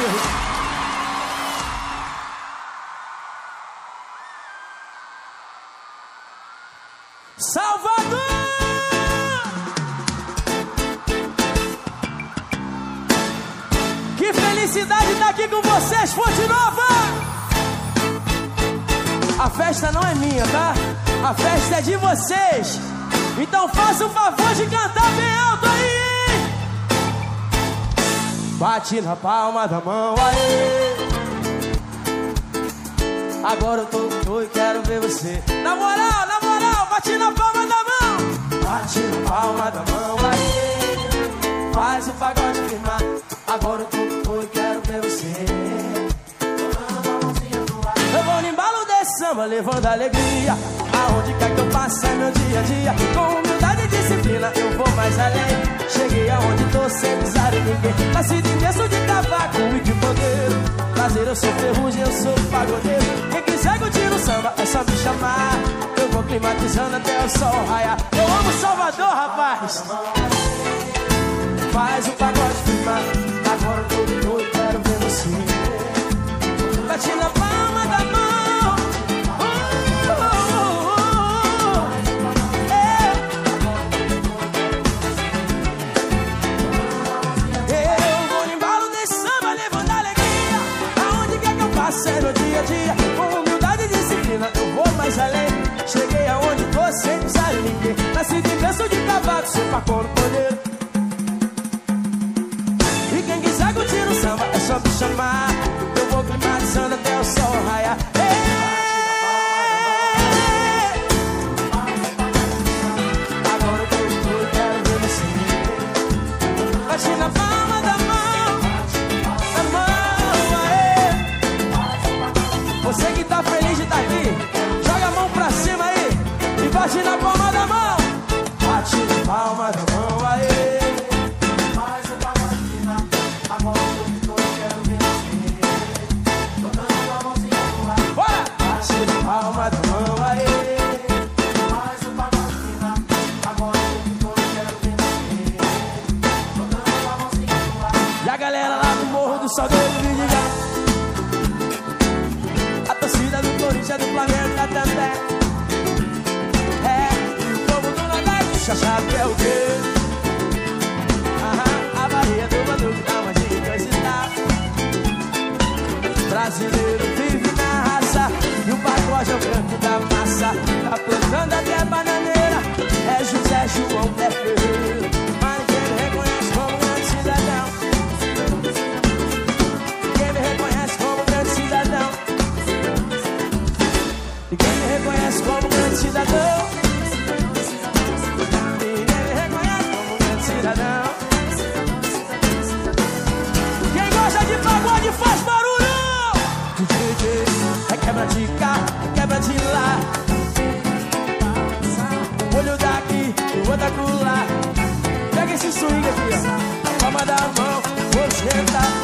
Salvador! Que felicidade estar aqui com vocês, Fonte Nova! A festa não é minha, tá? A festa é de vocês. Então faça o favor de cantar bem alto aí, hein? Bate na palma da mão, aê. Agora eu tô e quero ver você. Na moral, bate na palma da mão. Bate na palma da mão, aê. Faz o pagode firmar. Agora eu tô e quero ver você. Eu vou no embalo desse samba, levando alegria. Aonde quer que eu passe é meu dia a dia. Com humildade e disciplina eu vou mais além. Cheguei aonde tô sem pisar em ninguém. Nascido imenso de cavaco e de poder. Prazer, eu sou ferrugem, eu sou pagodeiro. Quem quiser curtir no samba é só me chamar. Eu vou climatizando até o sol raiar. Eu amo Salvador, rapaz. Faz o pagode firmar. Agora eu tô e quero ver você. Bate na palma da mão. No dia a dia, com humildade e disciplina eu vou mais além. Cheguei aonde tô sem precisar de ninguém. Nascido em berço de cavalo, sou pacono poder. E quem quiser curtir o samba é só me chamar. Eu vou climatizando até o sol raiar. Agora eu tô, quero ver você. Bate na palma da mão. Você que tá feliz de estar aqui, joga a mão pra cima aí e bate na palma da mão. Bate na palma da mão, aê. Faz o pagode final. Agora eu tô, quero ver você. Tô dando a mãozinha pro lado. Bora! Bate na palma da mão, aê. Faz o pagode final. Agora eu tô, quero ver você. Tô dando a mãozinha pro lado. E a galera lá do Morro do Salgueiro, Vidigal. A torcida do Corinthians, do Flamengo, da também. É, o povo do Nordeste já sabe que é o quê? A Bahia do Batuque dá uma de curiosidade. Brasileiro vive na raça e o pagode é o canto da massa. Tá plantando até bananeira. É José João Pé Ferreira. Mas ninguém me reconhece como grande cidadão. Ninguém me reconhece como grande cidadão. Ninguém me reconhece como grande cidadão. Ninguém me reconhece como grande cidadão. Quem gosta de pagode faz barulho. É quebra de cá, é quebra de lá. Um olho daqui, o outro acolá. Pega esse swing aqui, ó. A palma da mão, vou esquentar.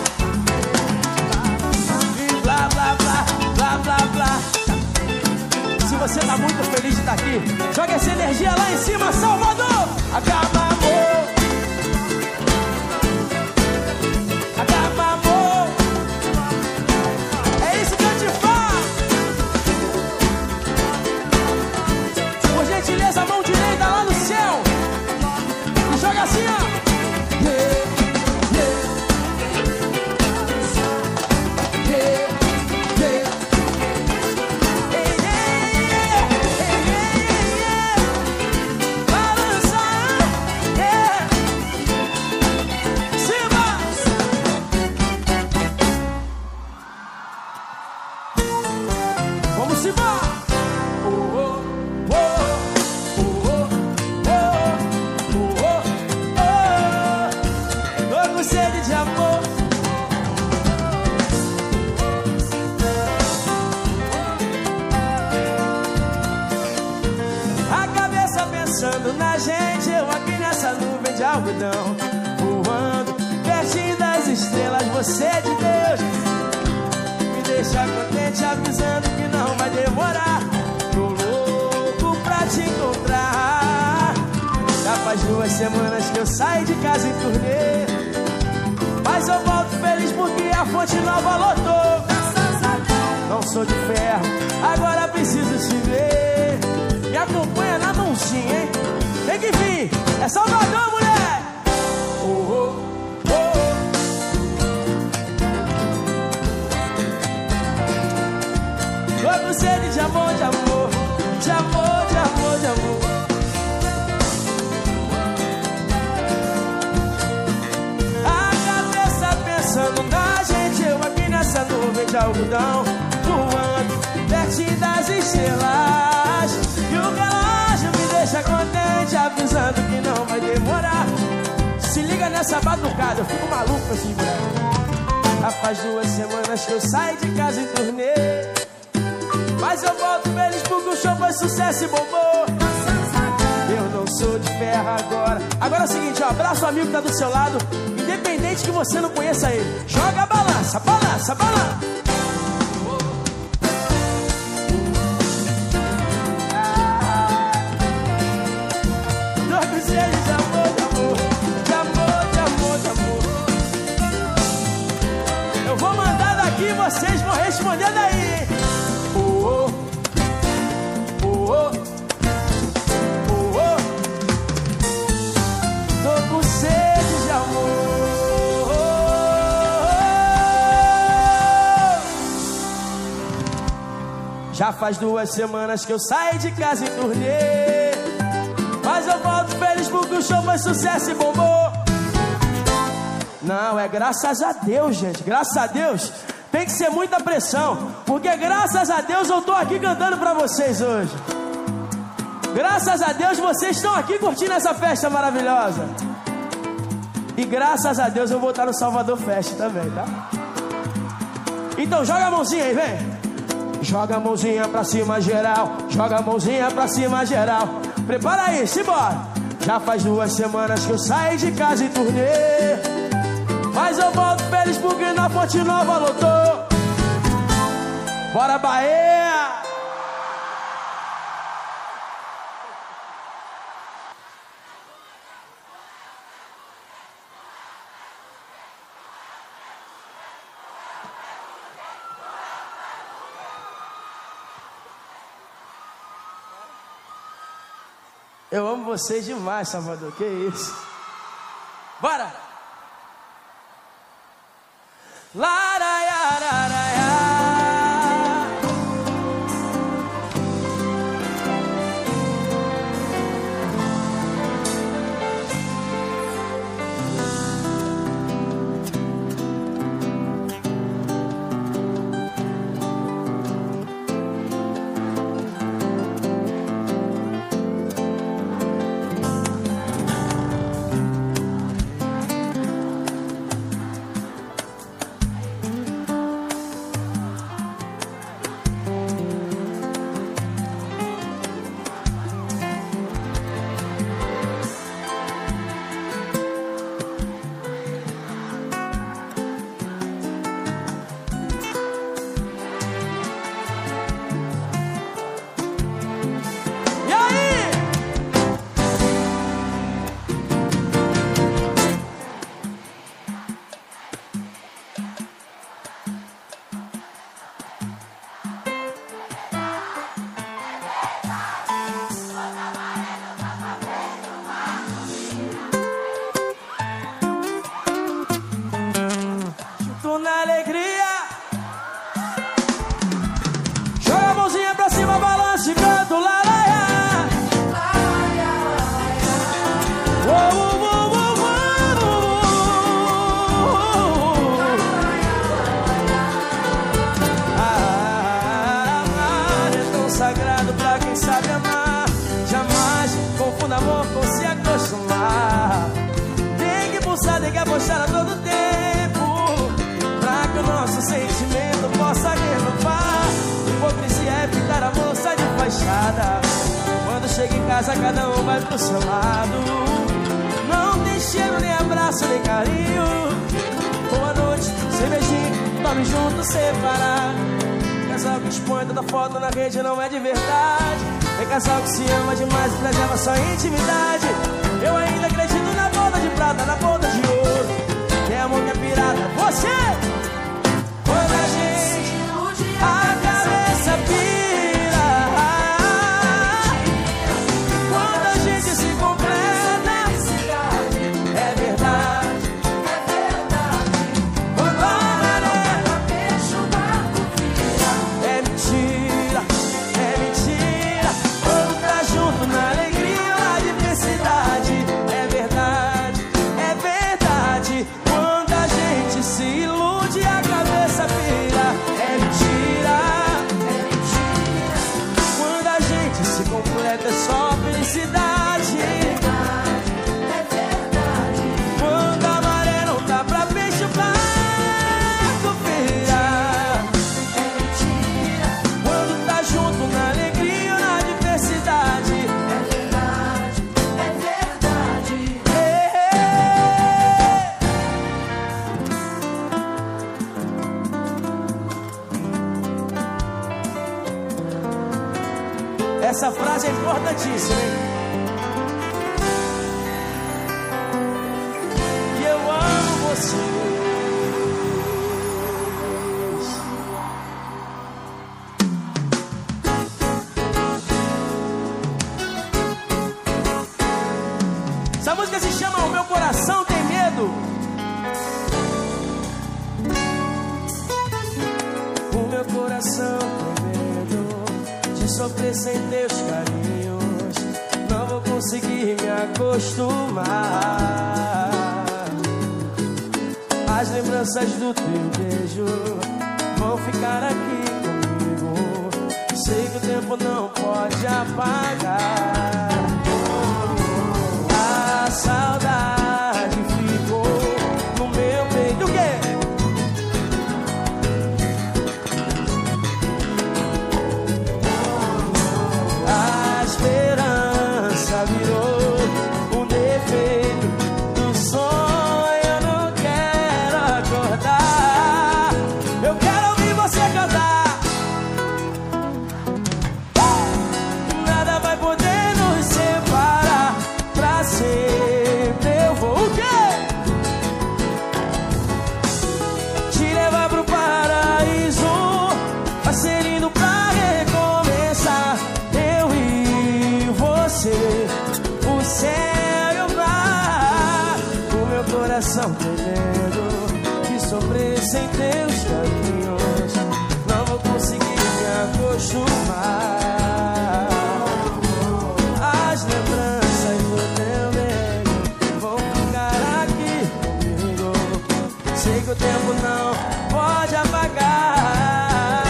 E blá, blá, blá, blá, blá, blá. Se você tá muito feliz de estar aqui, joga essa energia lá em cima, Salvador! Acaba, amor! Acaba, amor! É isso que eu te falo! Por gentileza, mão direita lá no céu! E joga assim, ó! Pensando na gente, eu aqui nessa nuvem de algodão, voando pertinho das estrelas, você é de Deus. Me deixa contente avisando que não vai demorar. Tô louco pra te encontrar. Já faz 2 semanas que eu saí de casa em turnê. Mas eu volto feliz porque a fonte nova lotou. Não sou de ferro, agora preciso te ver. Me acompanha na mãozinha, hein? Tem que vir, é Salvador, mulher. Oh, oh, oh. Tô com sede de amor, de amor, de amor, de amor, de amor. Pensando na gente, eu aqui nessa nuvem de algodão, voando pertinho das estrelas. E o relógio me deixa contente, avisando que não vai demorar. Se liga nessa batucada, eu fico maluco com esses moleques. Já faz 2 semanas que eu saio de casa em turnê, mas eu volto feliz porque o show foi sucesso e bombou. Eu não sou de ferro agora. Agora é o seguinte, ó, abraça o amigo que tá do seu lado, independente que você não conheça ele. Joga a balança, balança, balança. Tô com sede de amor, de amor, de amor, de amor, de amor. Eu vou mandar daqui e vocês vão responder daí, hein? Oh, oh, oh, oh. Já faz 2 semanas que eu saí de casa em turnê, mas eu volto feliz porque o show foi sucesso e bombou. Não, é graças a Deus, gente, graças a Deus. Tem que ser muita pressão, porque graças a Deus eu tô aqui cantando pra vocês hoje. Graças a Deus vocês estão aqui curtindo essa festa maravilhosa. E graças a Deus eu vou estar no Salvador Fest também, tá? Então joga a mãozinha aí, vem. Joga a mãozinha pra cima geral, joga a mãozinha pra cima geral. Prepara aí, simbora. Já faz 2 semanas que eu saí de casa em turnê, mas eu volto feliz porque na Fonte Nova lotou. Bora Bahia! Eu amo vocês demais, Salvador, que isso. Bora! Laraiararaia. Na alegria, joga a mãozinha pra cima, balança e canta o laraia. É tão sagrado pra quem sabe amar. Jamais confunda amor com se acostumar. Tem que pulsar, tem que apostar a todo tempo, que o nosso sentimento possa renovar. Hipocrisia é pintar a moça de fachada. Quando chega em casa cada um vai pro seu lado. Não tem cheiro, nem abraço, nem carinho. Boa noite, cervejinha, dorme junto, separado. Casal que expõe toda foto na rede não é de verdade. É casal que se ama demais e preserva sua intimidade. Eu ainda acredito na boda de prata, na boda de ouro. É amor que é pirata. Você, quando a gente a cabeça pira, quando a gente se completa, é verdade, quando a maré deixa o barco virar, é mentira, quando tá junto na alegria, na diversidade, é verdade, quando a gente se ilude, a cabeça pira, é mentira, quando a gente se completa, é só felicidade, é verdade, quando a maré não dá pra peixe, o barco vira, é mentira, quando tá junto na alegria ou na diversidade, é verdade, Essa frase é importantíssima, hein? E eu amo vocês. Essa música se chama O Meu Coração Tem Medo. O meu coração tem medo de sofrer sem teus carinhos. Não vou conseguir me acostumar. As lembranças do teu beijo vão ficar aqui comigo. Sei que o tempo não pode apagar. A saudade ficou no meu peito. O quê? A esperança virou um defeito do sonho. Eu não quero acordar. Eu quero ouvir você cantar. Nada vai poder nos separar. Pra sempre eu vou o quê? Te levar pro paraíso. Vai ser lindo pra recomeçar. Eu e você, o céu e o mar. O meu coração tem medo de sofrer sem teus carinhos. Não vou conseguir me acostumar. As lembranças do teu beijo vão ficar aqui comigo. Sei que o tempo não pode apagar.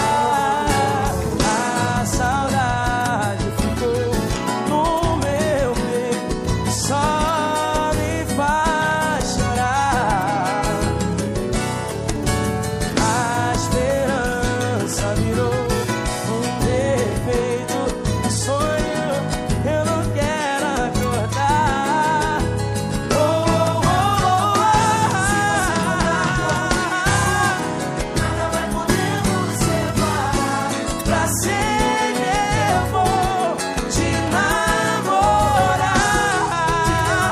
A saudade ficou no meu peito, só me faz chorar. A esperança virou um defeito do sonho. Eu não quero acordar. Oh, oh, oh, oh. Nada vai poder nos separar. Pra sempre eu vou te namorar.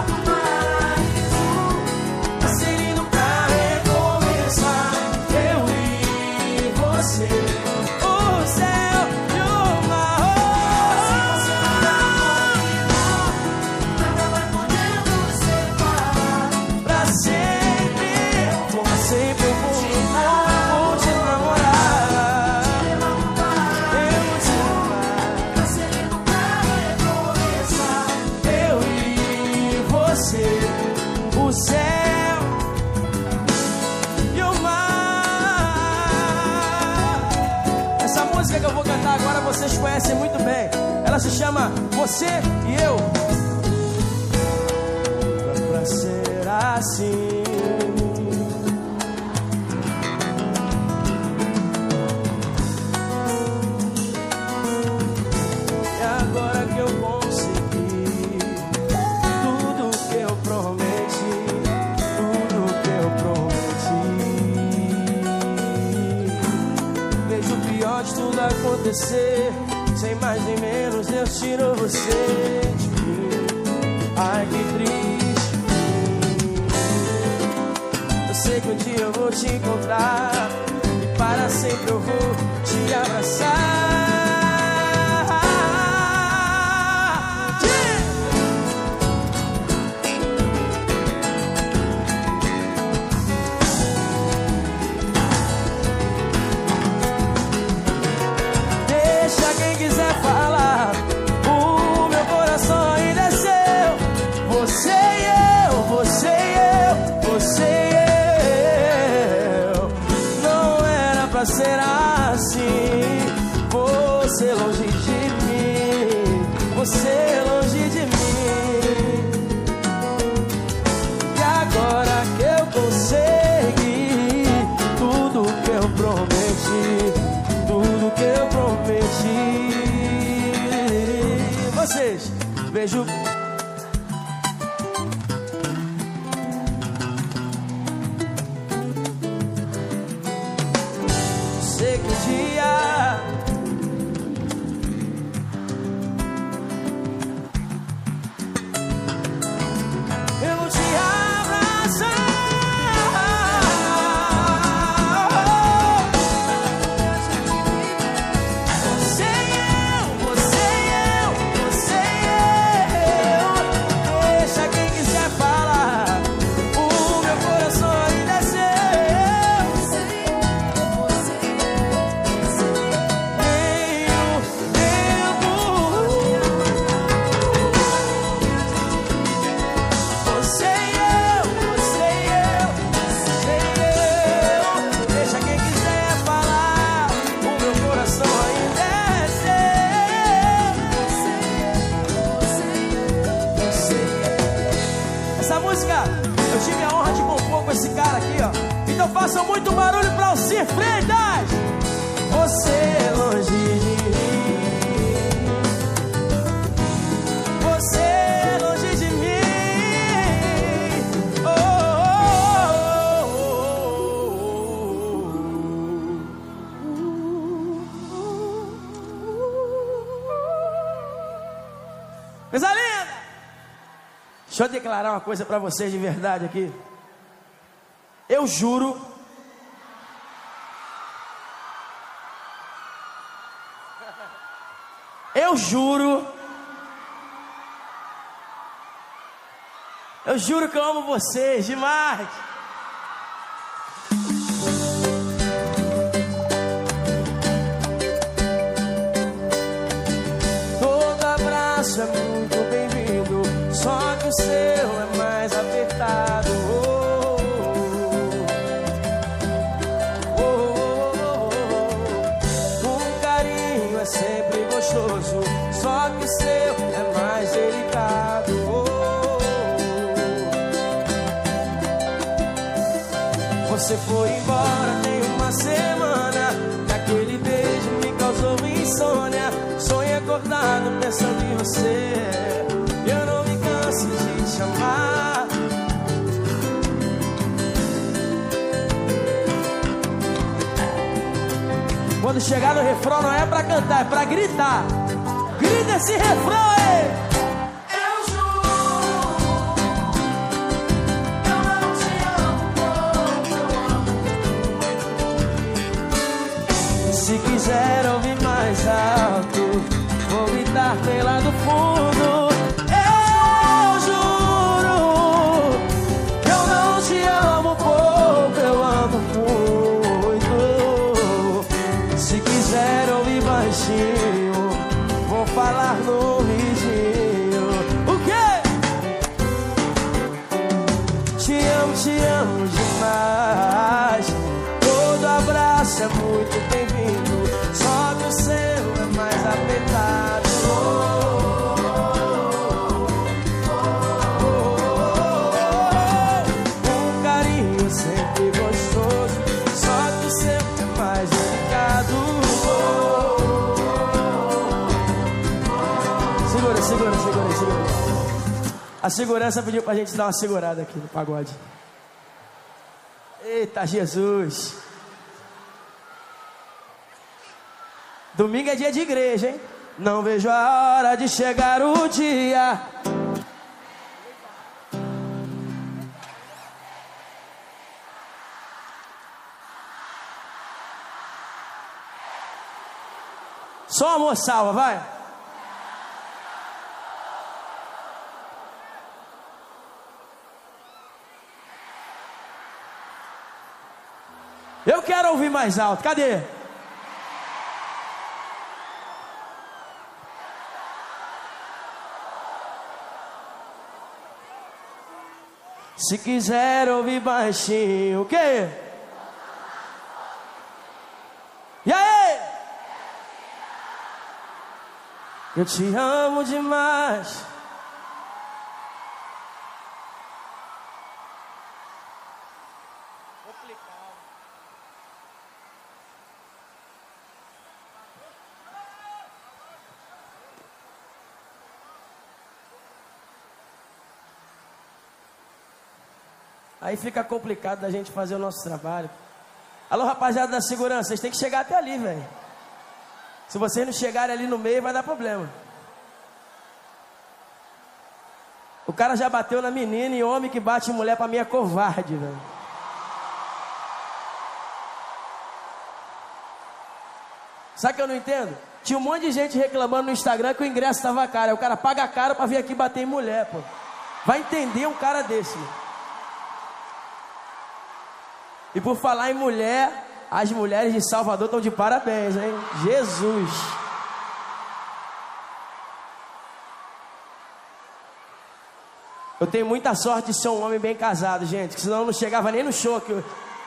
Vai ser lindo pra recomeçar. Eu e você, o céu e o mar. Nada vai poder nos separar. Pra sempre eu vou te namorar. Eu vou te amar. Vai ser lindo pra recomeçar. Eu e você, o céu e o mar. Essa música que eu vou cantar agora vocês conhecem muito bem. Ela se chama Você e Eu. Pra ser assim. E agora que eu consegui tudo que eu prometi, tudo que eu prometi. Vejo o pior de tudo acontecer. Sem mais nem menos, Deus tirou você de mim. Ai, que triste. Eu sei que um dia eu vou te encontrar e para sempre eu vou te abraçar. Deixa quem quiser falar, o meu coração ainda é seu. Você e eu, você e eu, você e eu. Não era pra ser assim. Você longe de mim, você longe de mim. E agora que eu consegui tudo que eu prometi, tudo que eu prometi. Vocês, beijo. Sei que um dia eu vou te abraçar. Você e eu, você e eu, você e eu. Deixa quem quiser falar, o meu coração ainda é seu. Essa música eu tive a honra de compor com esse cara aqui, ó. Então façam muito barulho pra Alcir Freitas. Você longe de mim, você longe de mim. Oh, coisa linda. Deixa eu declarar uma coisa pra vocês de verdade aqui. Eu juro que eu amo vocês demais. Todo abraço é muito bem-vindo, só que o seu é mais apertado. Um carinho é sempre gostoso, só que o seu é mais delicado. Você foi embora tem uma semana, naquele beijo me causou insônia. Sonho acordado pensando em você, eu não me canso de te amar. Quando chegar no refrão não é pra cantar, é pra gritar. Grita esse refrão aí. Se quiser ouvir mais alto, vou gritar bem lá do fundo. Eu juro que eu não te amo pouco, eu amo muito. Se quiser ouvir baixinho, vou falar no ridinho. O quê? Te amo demais. Todo abraço é muito bem-vindo, só que o seu é mais apertado. Um carinho sempre gostoso, só que o seu é mais delicado. Segura. A segurança pediu pra gente dar uma segurada aqui no pagode. Eita Jesus. Domingo é dia de igreja, hein? Não vejo a hora de chegar o dia. Só amor salva, vai. Eu quero ouvir mais alto, cadê? Se quiser ouvir baixinho, o quê? E aí? Eu te amo demais. Aí fica complicado da gente fazer o nosso trabalho. Alô, rapaziada da segurança, vocês têm que chegar até ali, velho. Se vocês não chegarem ali no meio, vai dar problema. O cara já bateu na menina e homem que bate em mulher pra mim é covarde, velho. Sabe o que eu não entendo? Tinha um monte de gente reclamando no Instagram que o ingresso tava caro. Aí o cara paga caro pra vir aqui bater em mulher, pô. Vai entender um cara desse, mano. E por falar em mulher, as mulheres de Salvador estão de parabéns, hein? Jesus! Eu tenho muita sorte de ser um homem bem casado, gente, que senão eu não chegava nem no show aqui.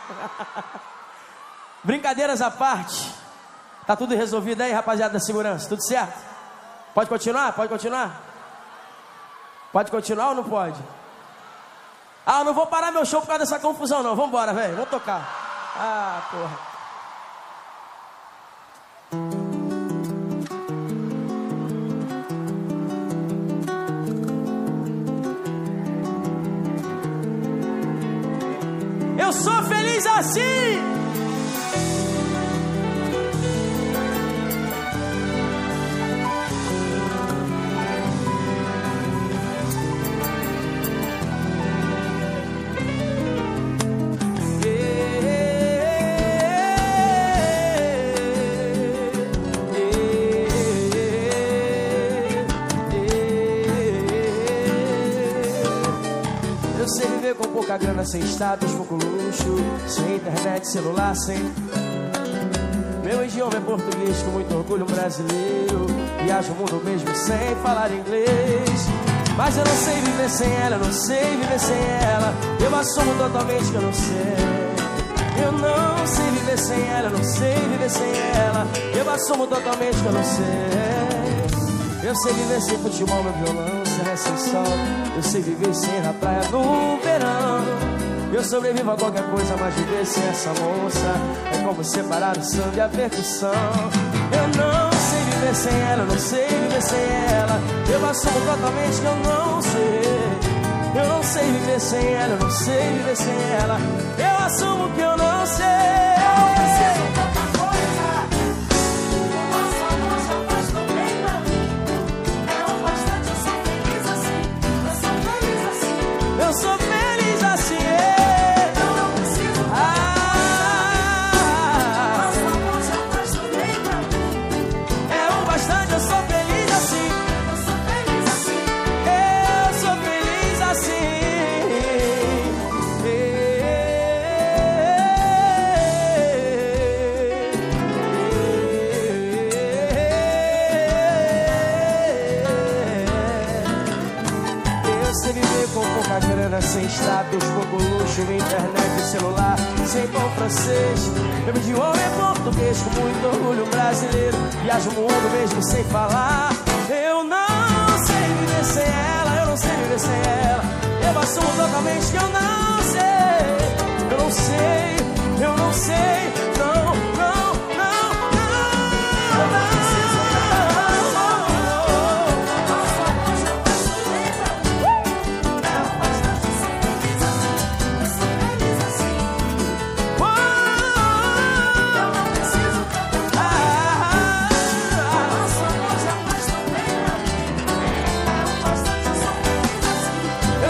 Brincadeiras à parte. Tá tudo resolvido aí, rapaziada da segurança? Tudo certo? Pode continuar? Pode continuar? Pode continuar ou não pode? Ah, eu não vou parar meu show por causa dessa confusão não. Vambora, velho, vamos tocar. Ah, porra. Eu sou feliz assim. Com pouca grana, sem status, pouco luxo, sem internet, celular, sem... Meu idioma é português, com muito orgulho brasileiro. Viajo o mundo mesmo sem falar inglês. Mas eu não sei viver sem ela, eu não sei viver sem ela. Eu assumo totalmente que eu não sei. Eu não sei viver sem ela, eu não sei viver sem ela. Eu assumo totalmente que eu não sei. Eu sei viver sem futebol, meu violão, sem sol. Eu sei viver sem ir na praia no verão. Eu sobrevivo a qualquer coisa, mas viver sem essa moça é como separar o samba e a percussão. Eu não sei viver sem ela, eu não sei viver sem ela. Eu assumo totalmente que eu não sei. Eu não sei viver sem ela, eu não sei viver sem ela. Eu assumo que eu não sei. Eu preciso de tanta coisa. O nosso amor já faz tão bem pra mim. É o bastante, eu sou feliz assim. Eu sou feliz assim. Eu sou feliz assim. Eu não preciso de nosso amor já faz tão bem pra mim. É o bastante, eu sou feliz assim. Eu sou feliz assim. Eu sou feliz assim. Eu sei viver com pouca grana, sem status, pouco luxo, internet e celular, sem bom francês. Meu idioma é português, com muito orgulho brasileiro. Viajo o mundo mesmo sem falar. Eu não sei viver sem ela, eu não sei viver sem ela. Eu assumo totalmente que eu não sei. Eu não sei, eu não sei. Não, não, não, não, não.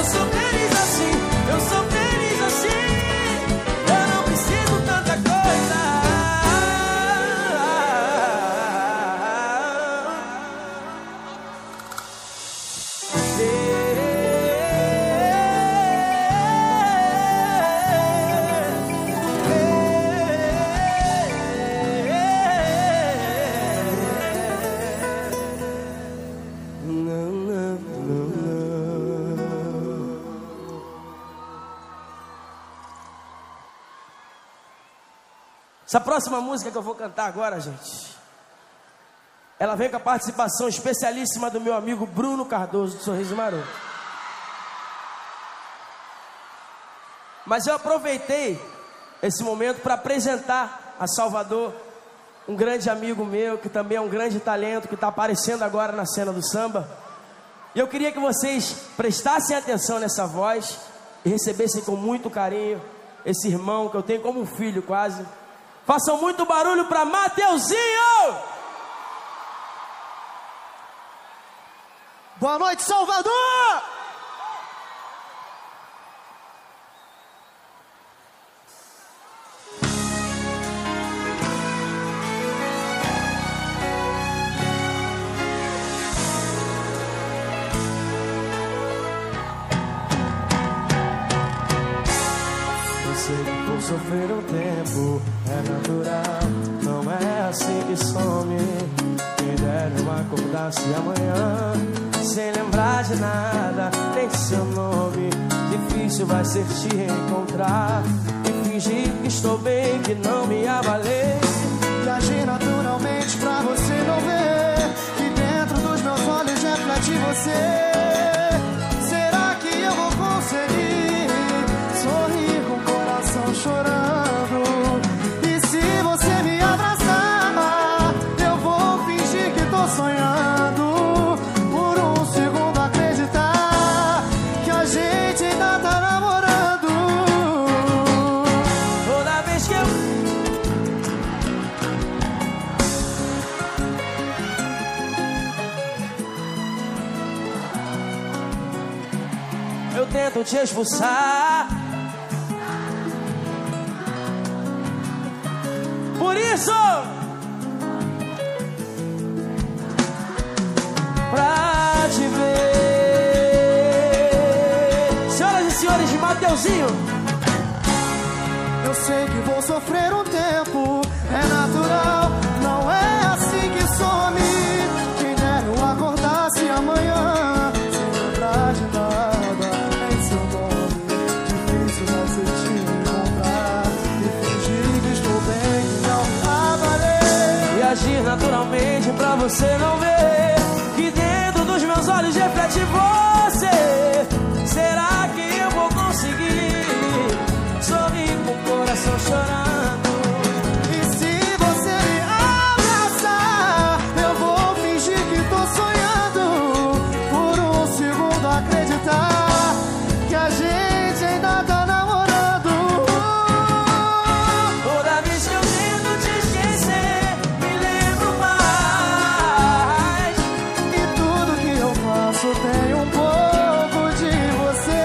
Eu sou feliz assim, eu não preciso tanta coisa. Essa próxima música que eu vou cantar agora, gente, ela vem com a participação especialíssima do meu amigo Bruno Cardoso, do Sorriso Maroto. Mas eu aproveitei esse momento para apresentar a Salvador um grande amigo meu, que também é um grande talento, que está aparecendo agora na cena do samba. E eu queria que vocês prestassem atenção nessa voz e recebessem com muito carinho esse irmão que eu tenho como um filho quase. Façam muito barulho para Mateuzinho! Boa noite, Salvador! Vou sofrer um tempo, é natural, não é assim que some. Quem dera eu acordasse amanhã sem lembrar de nada, nem de seu nome. Difícil vai ser te encontrar e fingir que estou bem, que não me abalei. E agir naturalmente pra você não ver que dentro dos meus olhos reflete você. Será que eu vou conseguir sorrir com o coração chorando? E se você me abraçar, eu vou fingir que tô sonhando, por um segundo acreditar que a gente ainda tá namorando. Toda vez que eu tento te expulsar, por isso, pra te ver. Senhoras e senhores, de Mateuzinho. Eu sei que vou sofrer um tempo, é natural, não é assim que some. Quem dera eu acordasse amanhã sem lembrar de nada, nem seu nome. Difícil vai ser te encontrar e fingir que estou bem, que não abalei. E agir naturalmente pra você não ver que dentro dos meus olhos reflete você. Será que eu vou conseguir sorrir com o coração chorando? E se você me abraçar, eu vou fingir que tô sonhando, por um segundo acreditar que a gente ainda tá namorando. Toda vez que eu tento te esquecer, me lembro mais. E tudo que eu faço tem um pouco de você.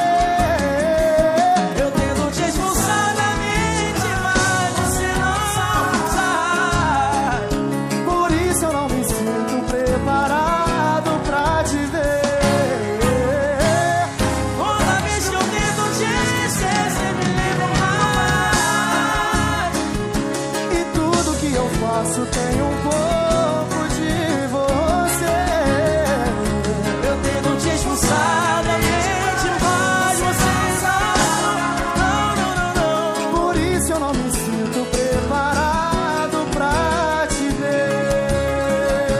Eu tento te expulsar da mente, mas você não sai. Por isso eu não me sinto preparado pra te ver. Toda vez que eu tento te esquecer, você me lembra mais. E tudo que eu faço tem um pouco de você. Eu tento te expulsar da mente, mas você não. Por isso eu não me sinto preparado pra te ver.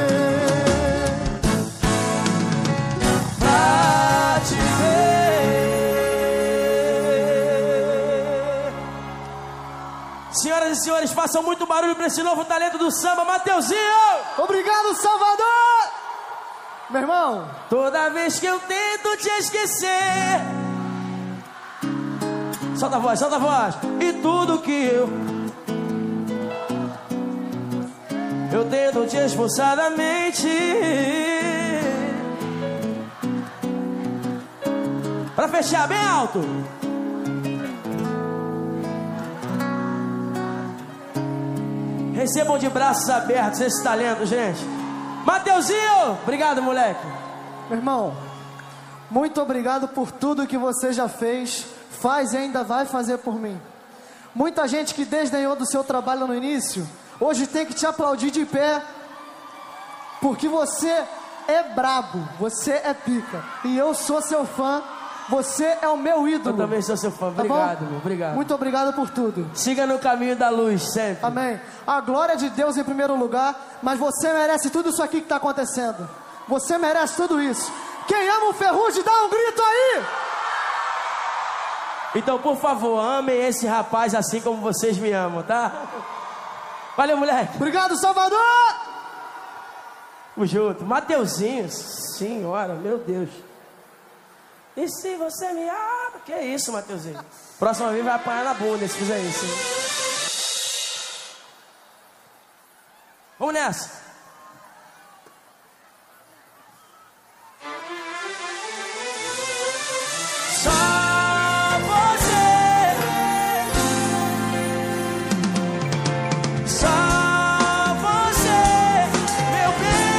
Pra te ver. Senhoras e senhores, façam muito barulho pra esse novo talento do samba, Mateuzinho! Obrigado, Salvador! Meu irmão, Toda vez que eu tento te esquecer, solta a voz, solta a voz. E tudo que eu tento te expulsar da mente, pra fechar bem alto. Recebam de braços abertos esse talento, gente. Mateuzinho, obrigado, moleque. meu irmão, muito obrigado por tudo que você já fez, faz e ainda vai fazer por mim. Muita gente que desdenhou do seu trabalho no início, hoje tem que te aplaudir de pé, porque você é brabo, você é pica. E eu sou seu fã, Você é o meu ídolo. Eu também sou seu fã. Obrigado, meu. Obrigado. Muito obrigado por tudo. Siga no caminho da luz, sempre. Amém. A glória de Deus em primeiro lugar, mas você merece tudo isso aqui que está acontecendo. Você merece tudo isso. Quem ama o Ferrugem, dá um grito aí! Então, por favor, amem esse rapaz assim como vocês me amam, tá? Valeu, moleque. Obrigado, Salvador! Tamo junto. Mateuzinho, senhora, meu Deus. E se você me ama? Que isso, Mateuzinho? Próxima vez vai apanhar na bunda se fizer isso. Hein? Vamos nessa. Só você. Só você, meu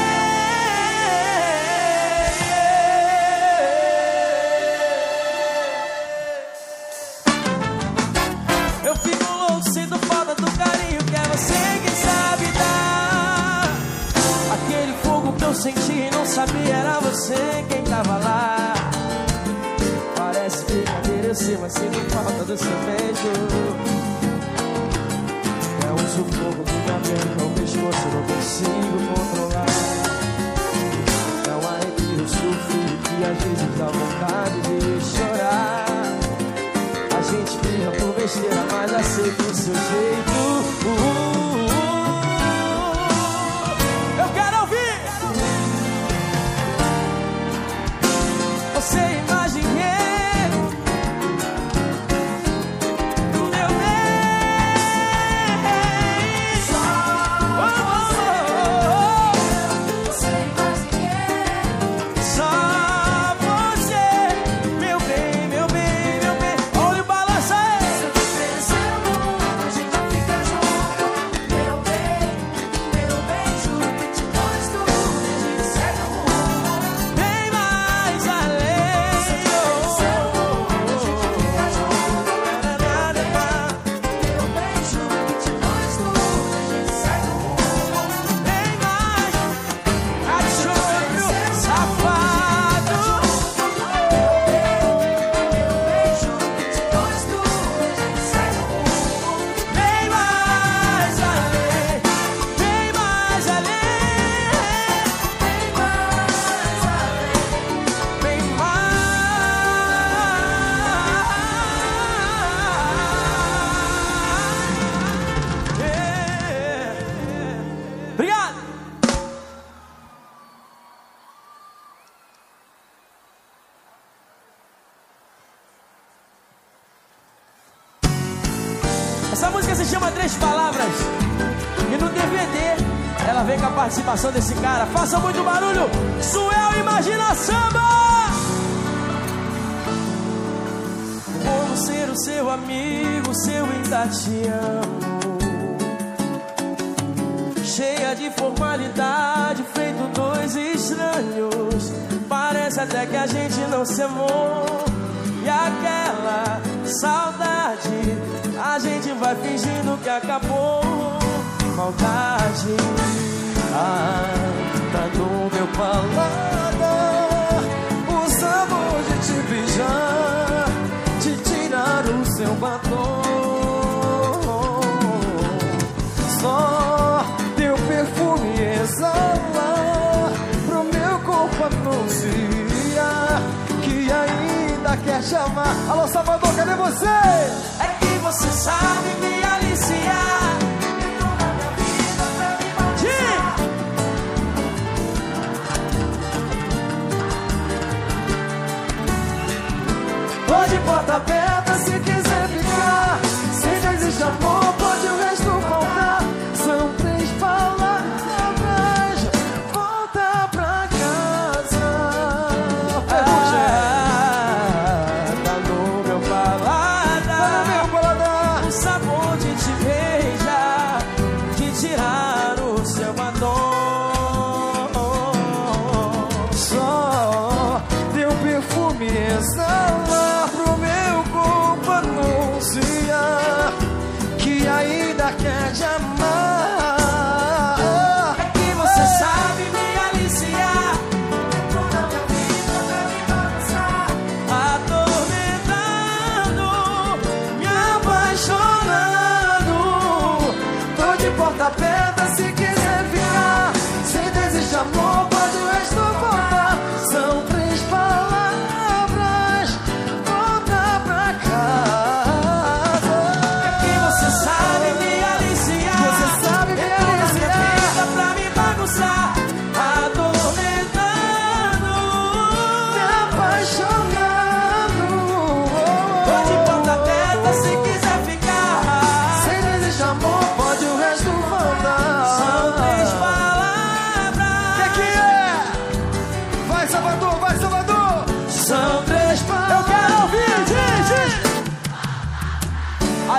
bem. Eu fico louco, sinto falta do carinho que é você que sabe dar. Aquele fogo que eu senti e não sabia era você quem tava lá. Parece brincadeira, eu sei, mas sinto falta do seu beijo. É um sufoco que me aperta o pescoço, não consigo controlar. É um arrepio, sofrido que às vezes dá vontade de chorar. A gente briga por besteira, mas aceita o seu jeito. Eu quero ouvir. Você imaginei. Essa música se chama Três Palavras. E no DVD ela vem com a participação desse cara. Faça muito barulho. Suel Imagina Samba. Como ser o seu amigo, se eu ainda te amo. Cheia de formalidade, feito dois estranhos. Parece até que a gente não se amou. E aquela saudade, a gente vai fingindo que acabou. Maldade, tá no meu paladar. O sabor de te beijar, de tirar o seu batom. Só teu perfume exala pro meu corpo anunciar que ainda quer chamar. Alô, Salvador, cadê você? É que você sabe me aliciar. Tô de porta aberta se quiser ficar. Se não existe amor, pode o resto faltar. São três palavras, volta pra casa. Tá no meu paladar, o sabor de te beijar, de tirar o seu batom. Só teu perfume exala pro meu corpo anunciar que ainda quer te amar. É que você sabe me aliciar. Entrou na minha vida pra me balançar. A dor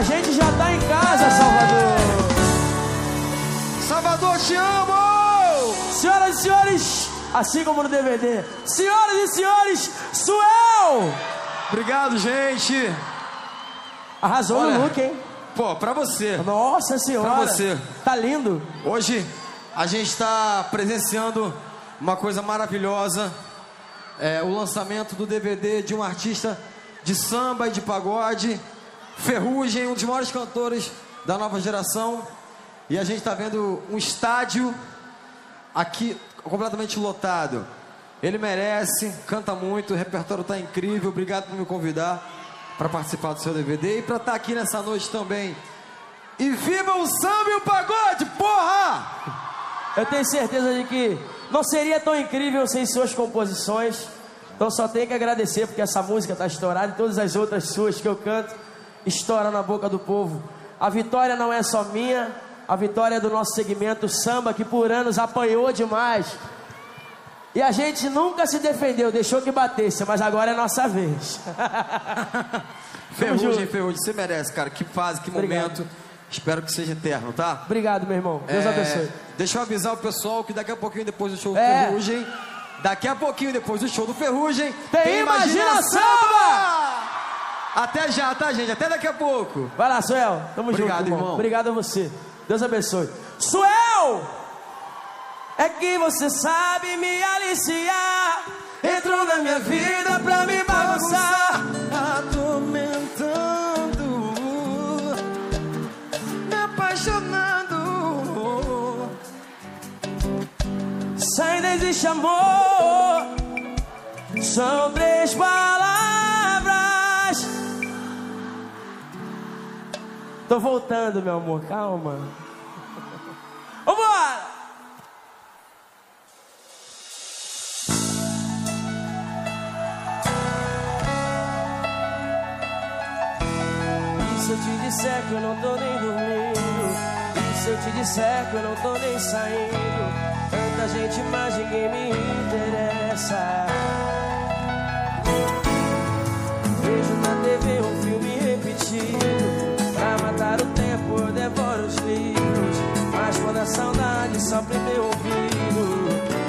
A gente já tá em casa, Salvador. Salvador, te amo! Senhoras e senhores, assim como no DVD, senhoras e senhores, Suel! Obrigado, gente. Arrasou. Olha, no look, hein? Pô, pra você. Nossa senhora. Pra você. Tá lindo. Hoje a gente tá presenciando uma coisa maravilhosa. O lançamento do DVD de um artista de samba e de pagode, Ferrugem, um dos maiores cantores da nova geração. E a gente tá vendo um estádio aqui completamente lotado. Ele merece, canta muito, o repertório tá incrível. Obrigado por me convidar para participar do seu DVD e para estar aqui nessa noite também. E viva o samba e o pagode, porra! Eu tenho certeza de que não seria tão incrível sem suas composições. Então só tenho que agradecer, porque essa música tá estourada e todas as outras suas que eu canto estouram na boca do povo. A vitória não é só minha, a vitória é do nosso segmento samba, que por anos apanhou demais. E a gente nunca se defendeu, deixou que batesse, mas agora é nossa vez. Ferrugem, você merece, cara. Que fase, que Obrigado. momento. Espero que seja eterno, tá? Obrigado, meu irmão. Deus abençoe. Deixa eu avisar o pessoal que daqui a pouquinho depois do show do Ferrugem, daqui a pouquinho depois do show do Ferrugem, tem Imagina Samba! Até já, tá, gente? Até daqui a pouco. Vai lá, Suel. Tamo junto, irmão. Obrigado a você. Deus abençoe. Suel! É que você sabe me aliciar. Entrou na minha vida pra me bagunçar, atormentando, me apaixonando. Se ainda existe amor, são 3 palavras. Tô voltando, meu amor, calma. Vambora! Se eu te disser que eu não tô nem dormindo, e se eu te disser que eu não tô nem saindo, tanta gente, mas ninguém me interessa. Vejo na TV um filme repetido, pra matar o tempo eu devoro os livros, mas quando a saudade sopra em meu ouvido,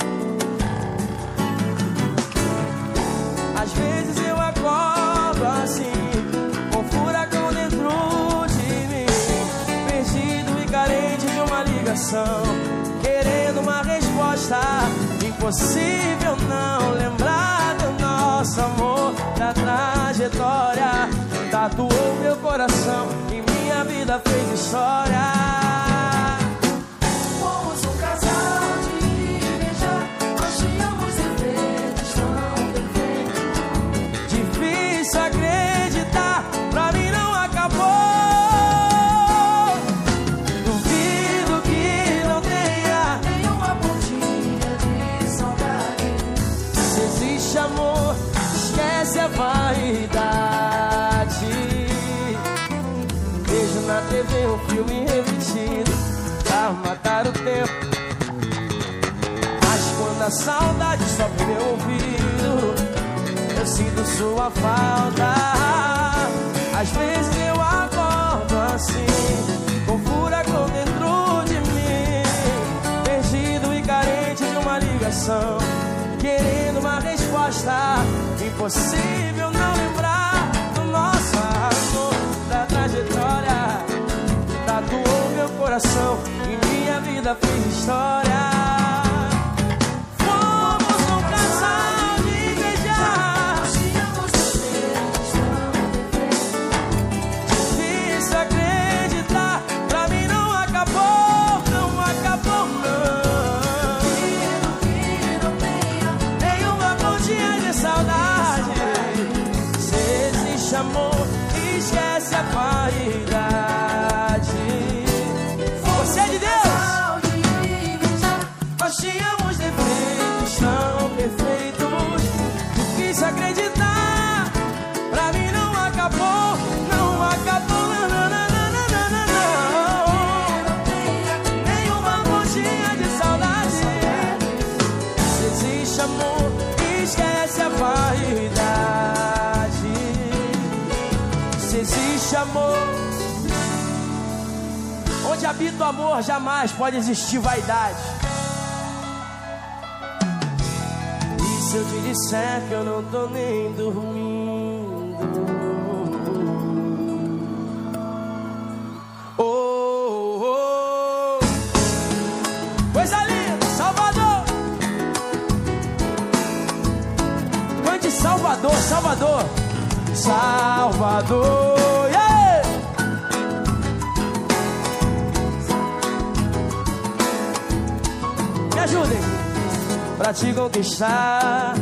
às vezes eu acordo assim, com furacão dentro de mim, perdido e carente de uma ligação, querendo uma resposta. Impossível não lembrar do nosso amor, da trajetória, tatuou meu coração e minha vida fez história. Fomos um casal de igreja, nós tínhamos defeitos tão perfeitos. Difícil acreditar, pra mim não acabou. Duvido que não tenha Nenhuma pontinha de saudade. Se existe amor, esquece a vaidade. Vejo na TV um filme repetido, pra matar o tempo, mas quando a saudade sopra meu ouvido, eu sinto sua falta. Às vezes eu acordo assim, com furacão dentro de mim, perdido e carente de uma ligação, querendo uma resposta. Impossível não lembrar do nosso amor, da trajetória, tatuou meu coração e minha vida fez história. Fomos um casal de igreja, Nós tínhamos defeitos tão perfeitos. difícil acreditar, pra mim não acabou, não acabou não. Duvido que não tenha Nenhuma pontinha de saudade. Se existe amor, esquece a vaidade. Você é de Deus. casal de igreja. Nós tínhamos defeitos tão perfeitos, difícil acreditar, pra mim não acabou, não acabou, não, não, não, não, não, não. Nenhuma pontinha de saudade. Se existe amor, esquece a vaidade. Se existe amor, Onde habita o amor, jamais pode existir vaidade. E se eu te disser que eu não tô nem dormindo? Oh, oh, oh. Coisa linda, Salvador. Cante Salvador, Salvador, Salvador, yeah! Me ajudem pra te conquistar,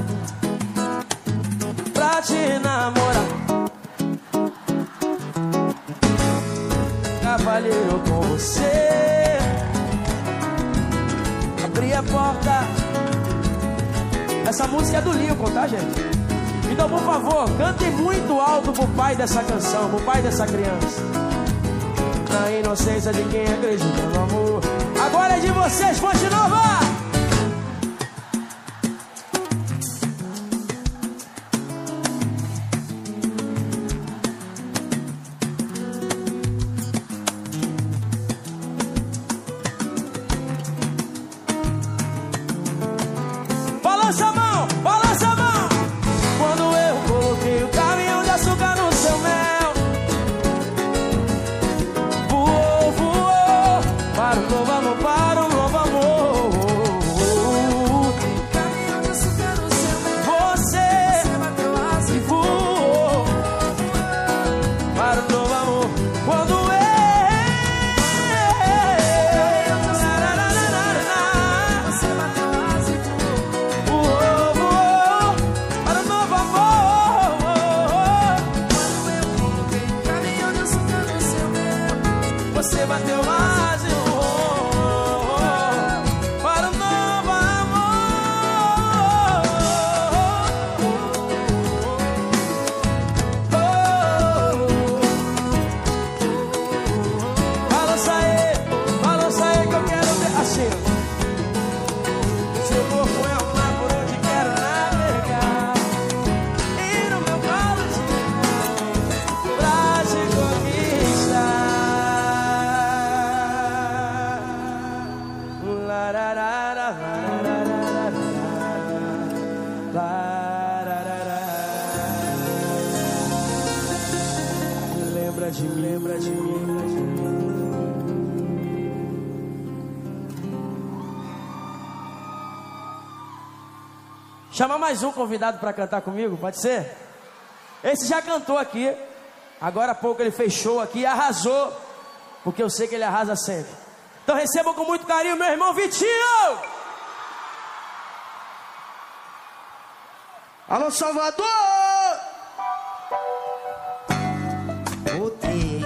pra te namorar. Cavalheiro com você, abrir a porta. Essa música é do Lincoln, tá, gente? Então, por favor, cantem muito alto pro pai dessa canção, pro pai dessa criança. Na inocência de quem acredita no amor. Agora é de vocês, Fonte Nova! Balança a mão, balança a mão. Quando eu coloquei o caminhão de açúcar no seu mel, voou, voou, para um novo amor, para um novo amor. Caminhão de açúcar no seu mel. Você Bateu asa e voou para um novo amor. Quando eu Você bateu asa e voou, voou para um novo amor. Quando eu coloquei o caminhão de açúcar no seu mel. Você bateu mais e voou para um novo amor. Balança aí que eu quero ver assim. Seu corpo é o mar por onde quero navegar. E no meu colo de pra te conquistar. Lararara, lararara, lararara. Lembra de mim, lembra de mim, lembra de mim. Chama mais um convidado para cantar comigo, pode ser? Esse já cantou aqui. Agora há pouco ele fez show aqui e arrasou, porque eu sei que ele arrasa sempre. Então recebam com muito carinho meu irmão Vitinho. Alô, Salvador! Voltei.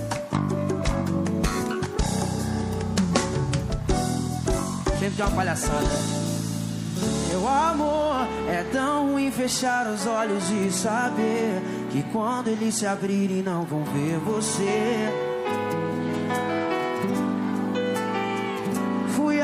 Sempre tem uma palhaçada. Meu amor, é tão ruim fechar os olhos e saber que quando eles se abrirem não vão ver você. Fui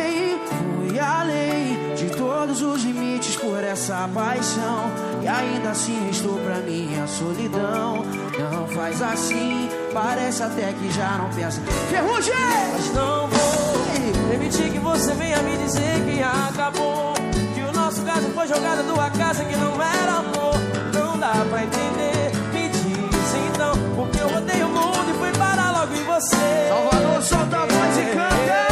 além de todos os limites por essa paixão, e ainda assim restou pra mim a solidão. Não faz assim, parece até que já não pensa. Ferrugem! Mas não vou permitir que você venha me dizer que acabou, que o nosso caso foi jogada tua casa, que não era amor. Não dá pra entender, me diz então, porque eu rodei o mundo e fui parar logo em você. Salvador, solta a voz e canta!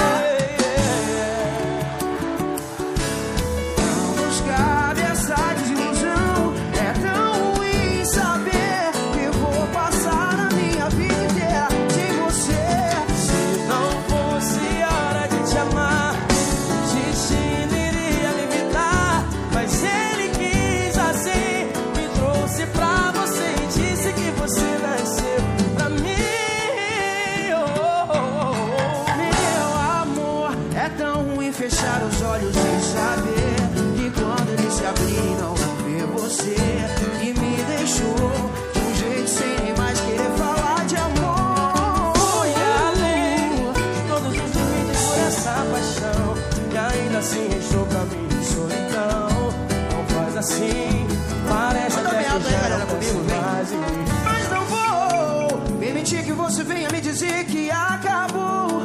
Não nos cabe essa desilusão. É tão ruim saber que vou passar a minha vida inteira sem você. Se não fosse a hora de te amar, o destino iria me evitar. Mas ele quis assim, me trouxe pra você e disse que você nasceu pra mim. Oh, oh, oh. Meu amor, é tão ruim fechar os olhos e saber que quando eles se abrirem não vão ver você. E me deixou de um jeito sem nem mais querer falar de amor. Fui além de todos os limites por essa paixão, e ainda assim restou pra mim solidão. Não faz assim, parece Manda até bem alto que aí, já galera, não comigo, penso vem. mais em mim. Mas não vou permitir que você venha me dizer que acabou.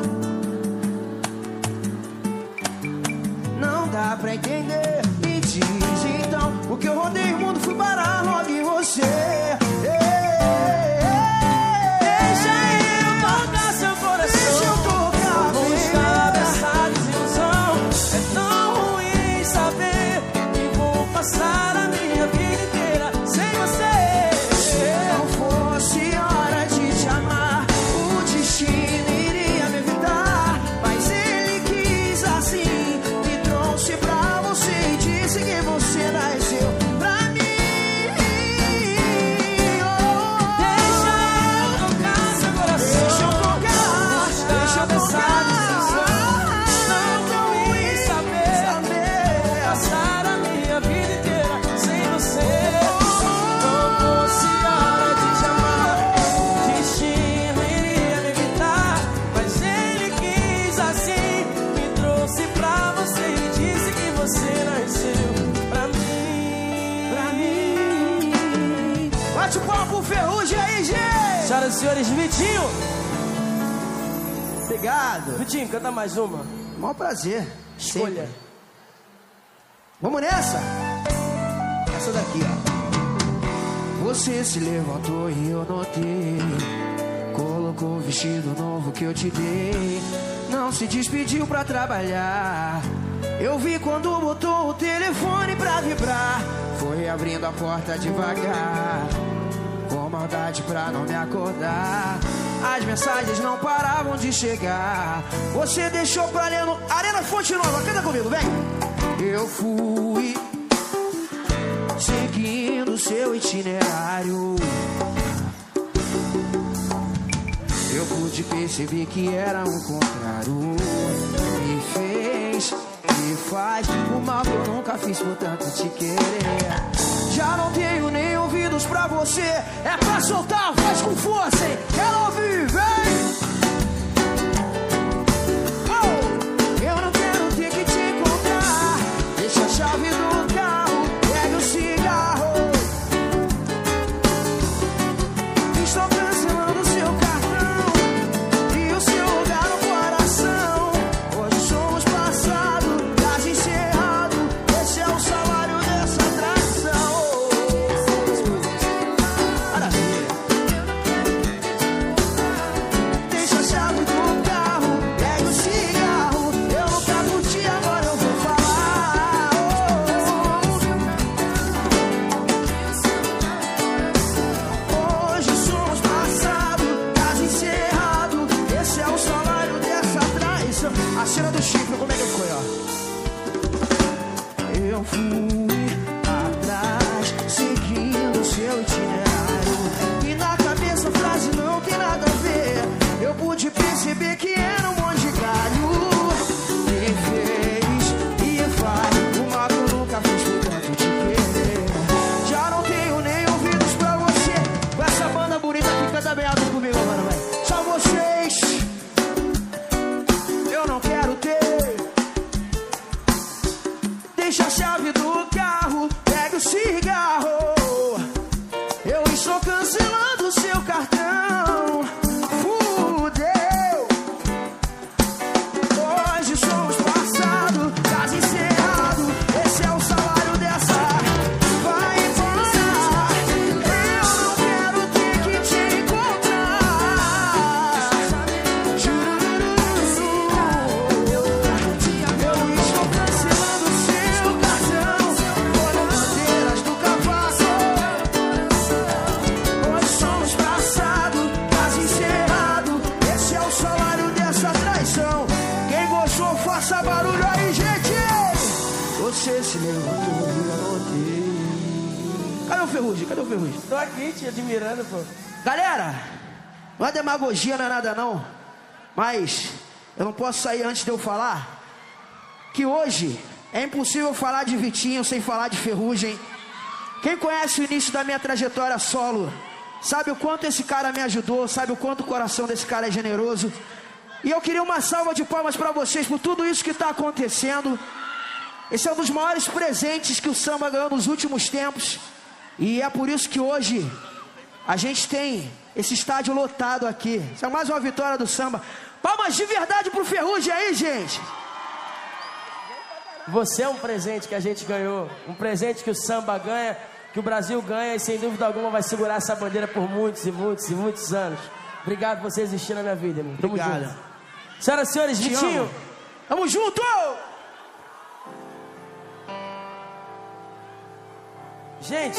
aconteceu pra mim. Bate o pau pro Ferrugem aí, gente! Senhoras e senhores, Vitinho. Obrigado. Vitinho, canta mais uma. Maior prazer. Escolha. Sempre. Vamos nessa? Essa daqui, ó. Você se levantou e eu notei. Colocou o vestido novo que eu te dei. Não se despediu pra trabalhar. Eu vi quando botou o telefone pra vibrar. Foi abrindo a porta devagar, com maldade pra não me acordar. As mensagens não paravam de chegar. Você deixou pra ler no Arena Fonte Nova. Canta comigo, vem. Eu fui seguindo seu itinerário. Eu pude perceber que era o contrário. Me fez, me faz o mal que eu nunca fiz por tanto te querer. Já não tenho nem ouvidos pra você. É pra soltar a voz com força, hein? Quero ouvir, vem! Oh! Eu não quero ter que te encontrar. Deixa a chave do carro, pega o cigarro. Estou cancelando seu cartão e o seu lugar no coração. Hoje somos passado, caso encerrado. Esse é o salário dessa atração. Maravilha. Deixa a chave do carro, pega o cigarro. Eu nunca curti, agora eu vou falar. Hoje somos passado, caso encerrado. Esse é o salário dessa traição. A cena do chifre, como é que foi, ó? Eu fui atrás, seguindo seu itinerário. E na cabeça a frase não tem nada a ver. Eu pude perceber que era um monte de galho. Me fez e faz o mal que eu nunca fiz por tanto te querer. Já não tenho nem ouvidos pra você. Com essa banda bonita que canta bem alto comigo agora, vai. Só vocês. Eu não quero ter. Deixa a chave do carro, pega o cigarro. Eu estou cancelando o seu cartão. Fudeu. Hoje somos passado, caso encerrado. Esse é o salário dessa. Vai embora. Eu não quero ter que te encontrar. Eu estou cancelando o seu cartão. Olha as bandeiras do cavaco. Hoje somos passado, caso encerrado. Esse é o salário dessa traição. Quem gostou, faça barulho aí, gente. Você se levantou e eu notei. Cadê o Ferrugem? Cadê o Ferrugem? Tô aqui te admirando, pô. Galera, não é demagogia, não é nada não. Mas eu não posso sair antes de eu falar que hoje é impossível falar de Vitinho sem falar de Ferrugem. Quem conhece o início da minha trajetória solo sabe o quanto esse cara me ajudou, sabe o quanto o coração desse cara é generoso. E eu queria uma salva de palmas pra vocês por tudo isso que está acontecendo. Esse é um dos maiores presentes que o samba ganhou nos últimos tempos. E é por isso que hoje a gente tem esse estádio lotado aqui. Isso é mais uma vitória do samba. Palmas de verdade pro Ferrugem aí, gente. Você é um presente que a gente ganhou. Um presente que o samba ganha, que o Brasil ganha. E sem dúvida alguma vai segurar essa bandeira por muitos e muitos e muitos anos. Obrigado por você existir na minha vida, irmão. Tamo Obrigado. junto. Senhoras e senhores, Te Vitinho. amo. Tamo junto! Gente,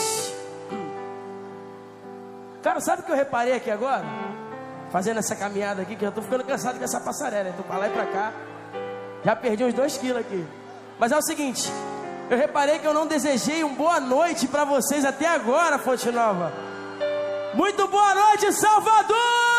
cara, sabe o que eu reparei aqui agora? Fazendo essa caminhada aqui, que eu tô ficando cansado com essa passarela. Eu tô pra lá e pra cá. Já perdi uns 2 quilos aqui. Mas é o seguinte, eu reparei que eu não desejei um boa noite pra vocês até agora, Fonte Nova. Muito boa noite, Salvador!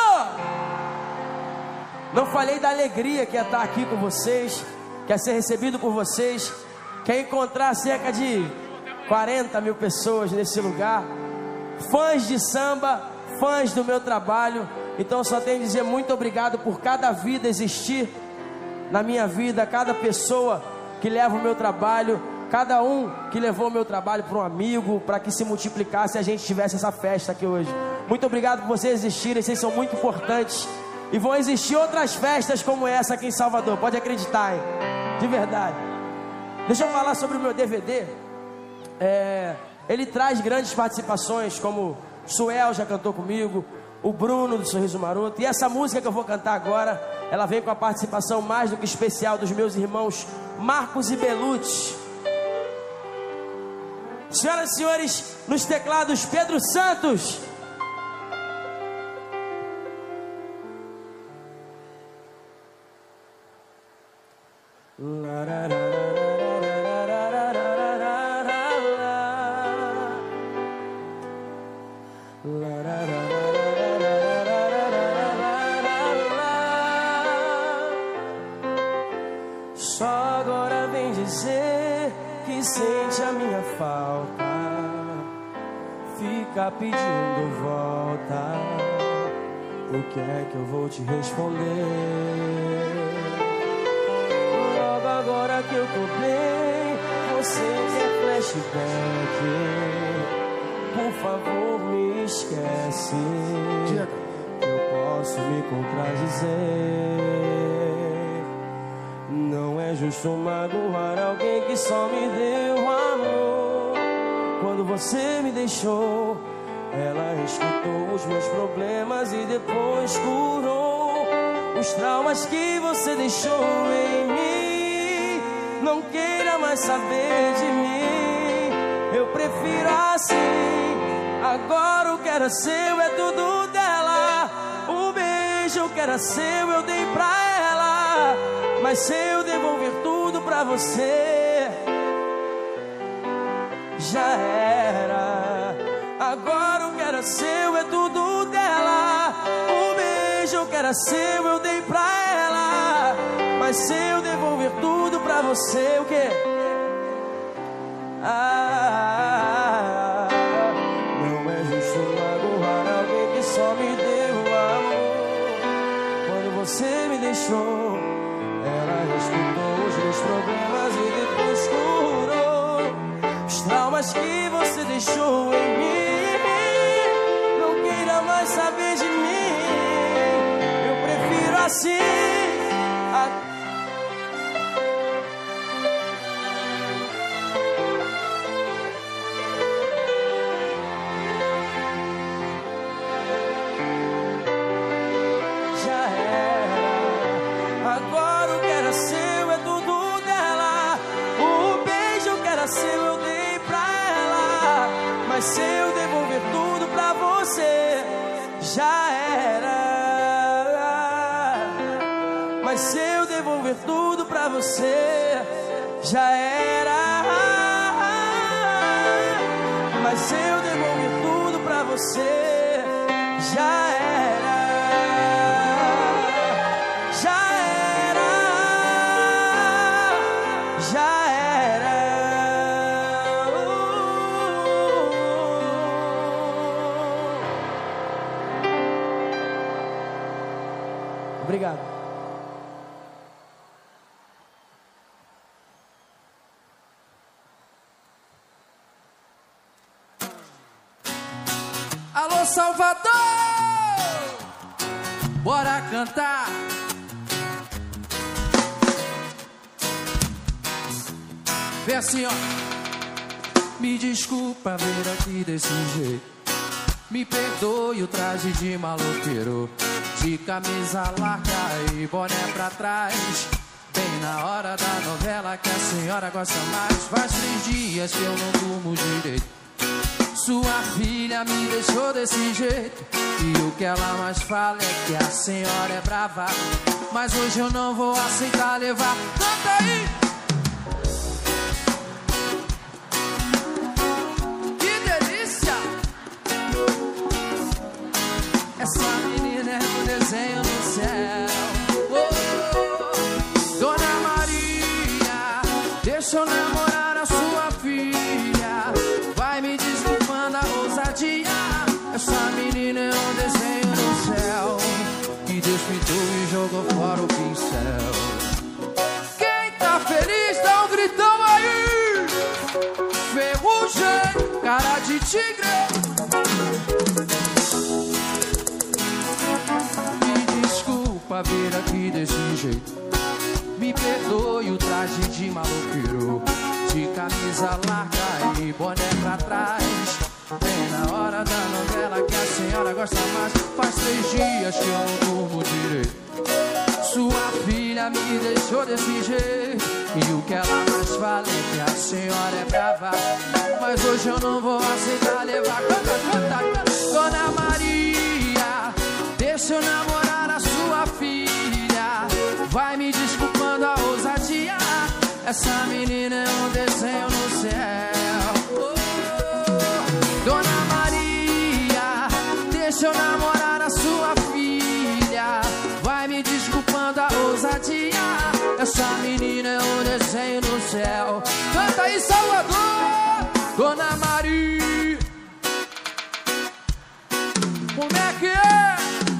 Não falei da alegria que é estar aqui com vocês, que é ser recebido por vocês, que é encontrar cerca de 40 mil pessoas nesse lugar, fãs de samba, fãs do meu trabalho. Então eu só tenho a dizer muito obrigado por cada vida existir na minha vida, cada pessoa que leva o meu trabalho. cada um que levou o meu trabalho para um amigo, para que se multiplicasse e a gente tivesse essa festa aqui hoje. Muito obrigado por vocês existirem, vocês são muito importantes. E vão existir outras festas como essa aqui em Salvador, pode acreditar, hein? De verdade. Deixa eu falar sobre o meu DVD. Ele traz grandes participações, como Suel já cantou comigo, o Bruno do Sorriso Maroto. E essa música que eu vou cantar agora, ela vem com a participação mais do que especial dos meus irmãos Marcos e Belucci. Senhoras e senhores, nos teclados, Pedro Santos. Só agora vem dizer que sente a minha falta, fica pedindo volta. O que é que eu vou te responder? Logo agora que eu tô bem, você quer flashback? Por favor, me esquece. Eu posso me contradizer. Não é justo magoar alguém que só me deu amor. Quando você me deixou, ela escutou os meus problemas e depois curou os traumas que você deixou em mim. Não queira mais saber de mim, eu prefiro assim. Agora o que era seu é tudo dela. O beijo que era seu eu dei pra ela. Mas se eu devolver tudo pra você, já era. Agora o que era seu é tudo dela. O beijo que era seu eu dei pra ela. Mas se eu devolver tudo pra você, o quê? Não é justo magoar alguém que só me deu amor. Quando você me deixou, ela escutou os meus problemas e depois curou os traumas que você deixou em mim. Não queira mais saber de mim, eu prefiro assim. Mas se eu devolver tudo pra você, já era. Mas se eu devolver tudo pra você, já era. Mas se eu devolver tudo pra você, já era. Já era. Já era. Obrigado. Alô, Salvador! Bora cantar. Vem assim, ó. Me desculpa ver aqui desse jeito. Me perdoe o traje de maloqueiro, de camisa larga e boné pra trás. Bem na hora da novela que a senhora gosta mais. Faz 3 dias que eu não durmo direito. Sua filha me deixou desse jeito, e o que ela mais fala é que a senhora é brava. Mas hoje eu não vou aceitar levar. Canta aí! Que delícia! Essa menina é um desenho no céu. Dona Maria, deixa eu namorar a sua filha. Vai me desculpando a ousadia. Essa menina é um desenho no céu, que Deus pintou e jogou fora o pincel. Quem tá feliz? jeito, cara de tigre. Me desculpa vir aqui desse jeito. Me perdoe o traje de maloqueiro, de camisa larga e boné pra trás. Bem na hora da novela que a senhora gosta mais. Faz 3 dias que eu não durmo direito. Sua filha me deixou desse jeito, e o que ela mais fala é que a senhora é brava. Mas hoje eu não vou aceitar levar. Canta, canta, canta. Dona Maria, deixa eu namorar a sua filha. Vai me desculpando a ousadia. Essa menina é um desenho no céu. Oh, Dona Maria, deixa eu namorar a sua filha. Vai me desculpando a ousadia. Essa menina é um desenho no céu. Canta aí, Salvador. Dona Maria, como é que é?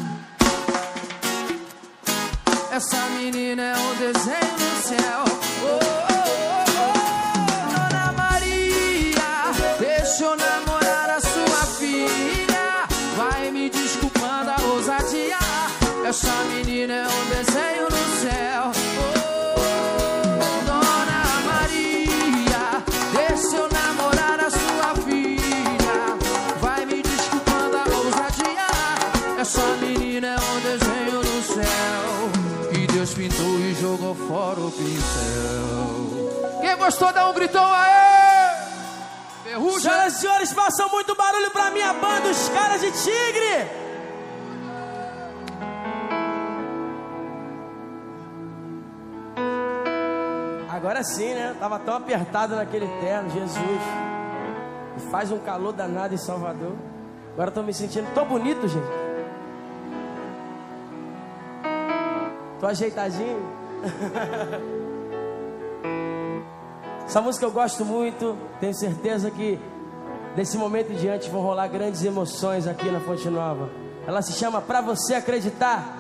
Essa menina é um desenho no céu. Oh, oh, oh, oh. Dona Maria, deixa eu namorar a sua filha. Vai me desculpando a ousadia. Essa menina é um desenho no céu. Oh, Dona Maria, deixa eu namorar a sua filha. Vai me desculpando a ousadia. Essa menina é um desenho no céu, que Deus pintou e jogou fora o pincel. Quem gostou, dá um gritão aí! Ferrugem. Senhoras e senhores, façam muito barulho pra minha banda, os Caras de Tigre. Agora sim, né? Tava tão apertado naquele terno, Jesus. E faz um calor danado em Salvador. Agora tô me sentindo tão bonito, gente. Tô ajeitadinho. Essa música eu gosto muito. Tenho certeza que desse momento em diante vão rolar grandes emoções aqui na Fonte Nova. Ela se chama Pra Você Acreditar.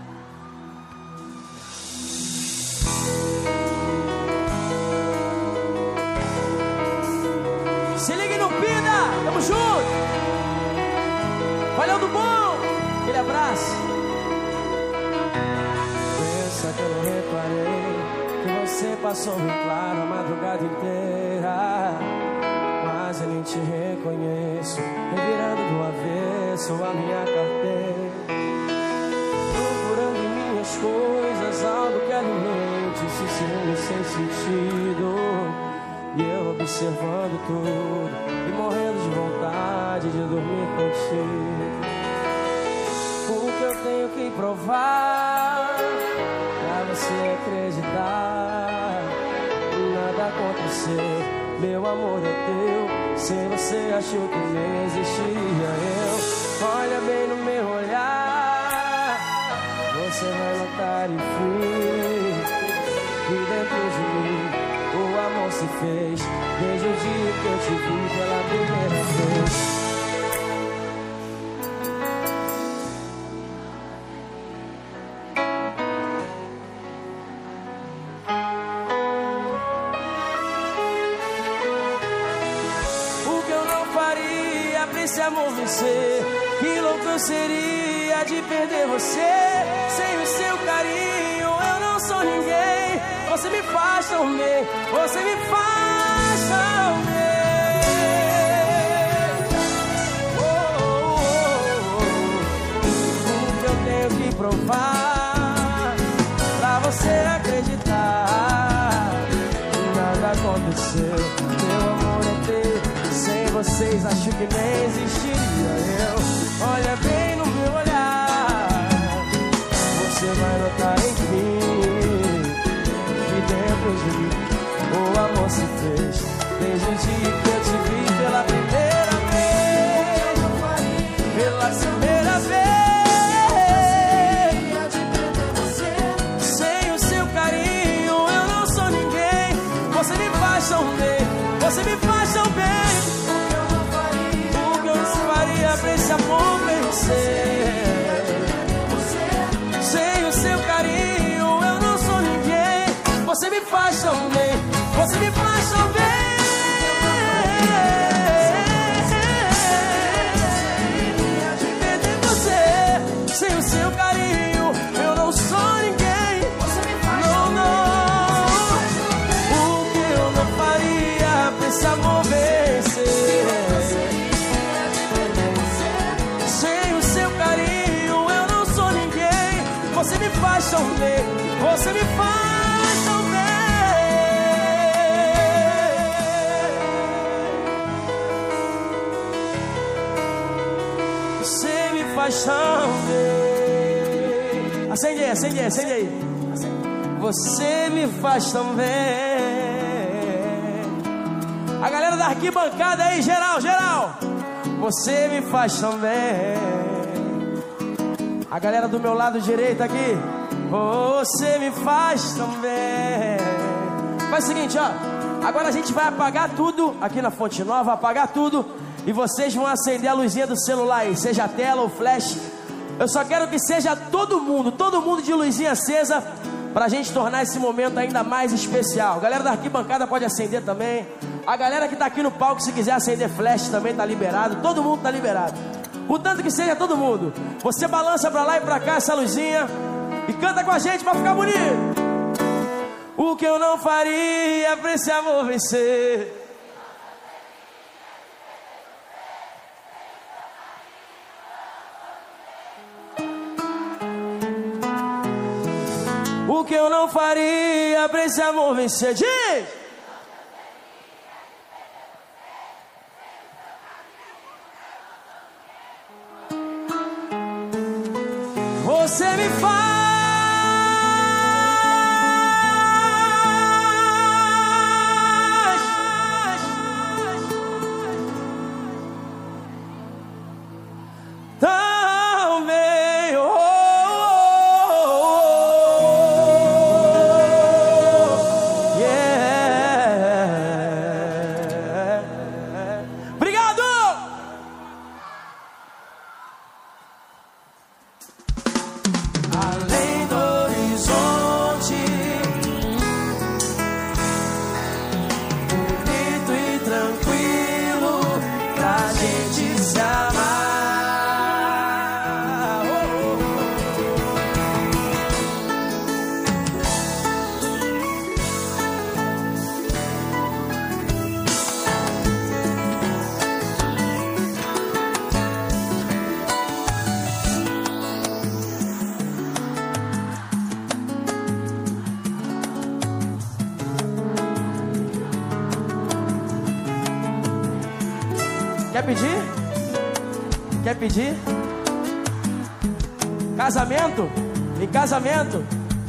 Se ligue no Pida, tamo junto. Valeu do bom, aquele abraço. Pensa que eu não reparei que você passou bem claro a madrugada inteira. Mas eu nem te reconheço, revirando do avesso a minha carteira, procurando em minhas coisas algo que alimente esse ciúme sem sentido. E eu observando tudo e morrendo de vontade de dormir contigo. O que eu tenho que provar pra você acreditar? Nada aconteceu, meu amor é teu. Se você achou que nem existia eu, olha bem no meu olhar, você vai notar enfim que dentro de mim o amor se fez desde o dia que eu te vi pela primeira vez. O que eu não faria pra esse amor vencer? Que louco eu seria de perder você. Sem o seu carinho eu não sou ninguém. Você me faz tão bem, você me faz tão bem. Oh, oh, oh. O que eu tenho que provar pra você acreditar? Nada aconteceu, meu amor é teu. Sem vocês acho que nem existiria eu. Olha bem no meu olhar, você vai notar enfim dentro de mim o amor se fez desde o dia que eu te vi pela primeira vez. Pela primeira vez. Sem o seu carinho eu não sou ninguém. Você me faz tão bem, você me faz tão bem. O que eu não faria pra esse amor vencer? Sem o seu carinho eu não sou ninguém. Você me faz tão bem, você me faz tão bem. convencer. Sem o seu carinho eu não sou ninguém. Você me faz tão bem, você me faz tão bem. Você me faz tão bem. Acende aí, acende aí, acende aí. Você me faz tão bem. A galera da arquibancada aí, geral, geral. Você me faz tão bem. A galera do meu lado direito aqui. Você me faz tão bem. Faz o seguinte, ó. Agora a gente vai apagar tudo aqui na Fonte Nova, apagar tudo. E vocês vão acender a luzinha do celular aí, seja a tela ou flash. Eu só quero que seja todo mundo de luzinha acesa, pra gente tornar esse momento ainda mais especial. A galera da arquibancada pode acender também. A galera que tá aqui no palco, se quiser acender flash também tá liberado. Todo mundo tá liberado. Contanto que seja todo mundo. Você balança pra lá e pra cá essa luzinha e canta com a gente pra ficar bonito. O que eu não faria pra esse amor vencer. O que eu não faria pra esse amor vencer. Diz! Você me faz tão bem. Oh, yeah. Obrigado! Além do horizonte, bonito e tranquilo, pra gente se amar. Oh, Quer pedir? Quer pedir? Casamento? Em casamento?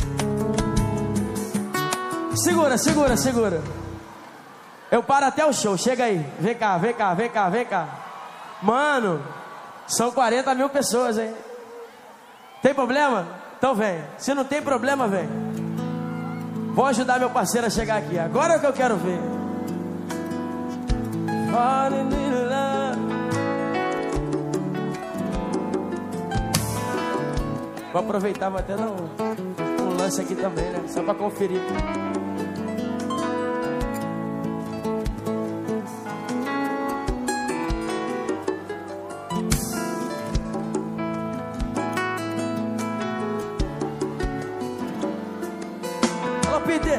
Segura, segura, segura. Eu paro até o show, chega aí. Vem cá, vem cá, vem cá, vem cá. Mano, são 40 mil pessoas, hein? Tem problema? Então vem. Se não tem problema, vem. Vou ajudar meu parceiro a chegar aqui. Agora é o que eu quero ver. Vou aproveitar, vou até dar um lance aqui também, né? Só pra conferir. Alô, Peter!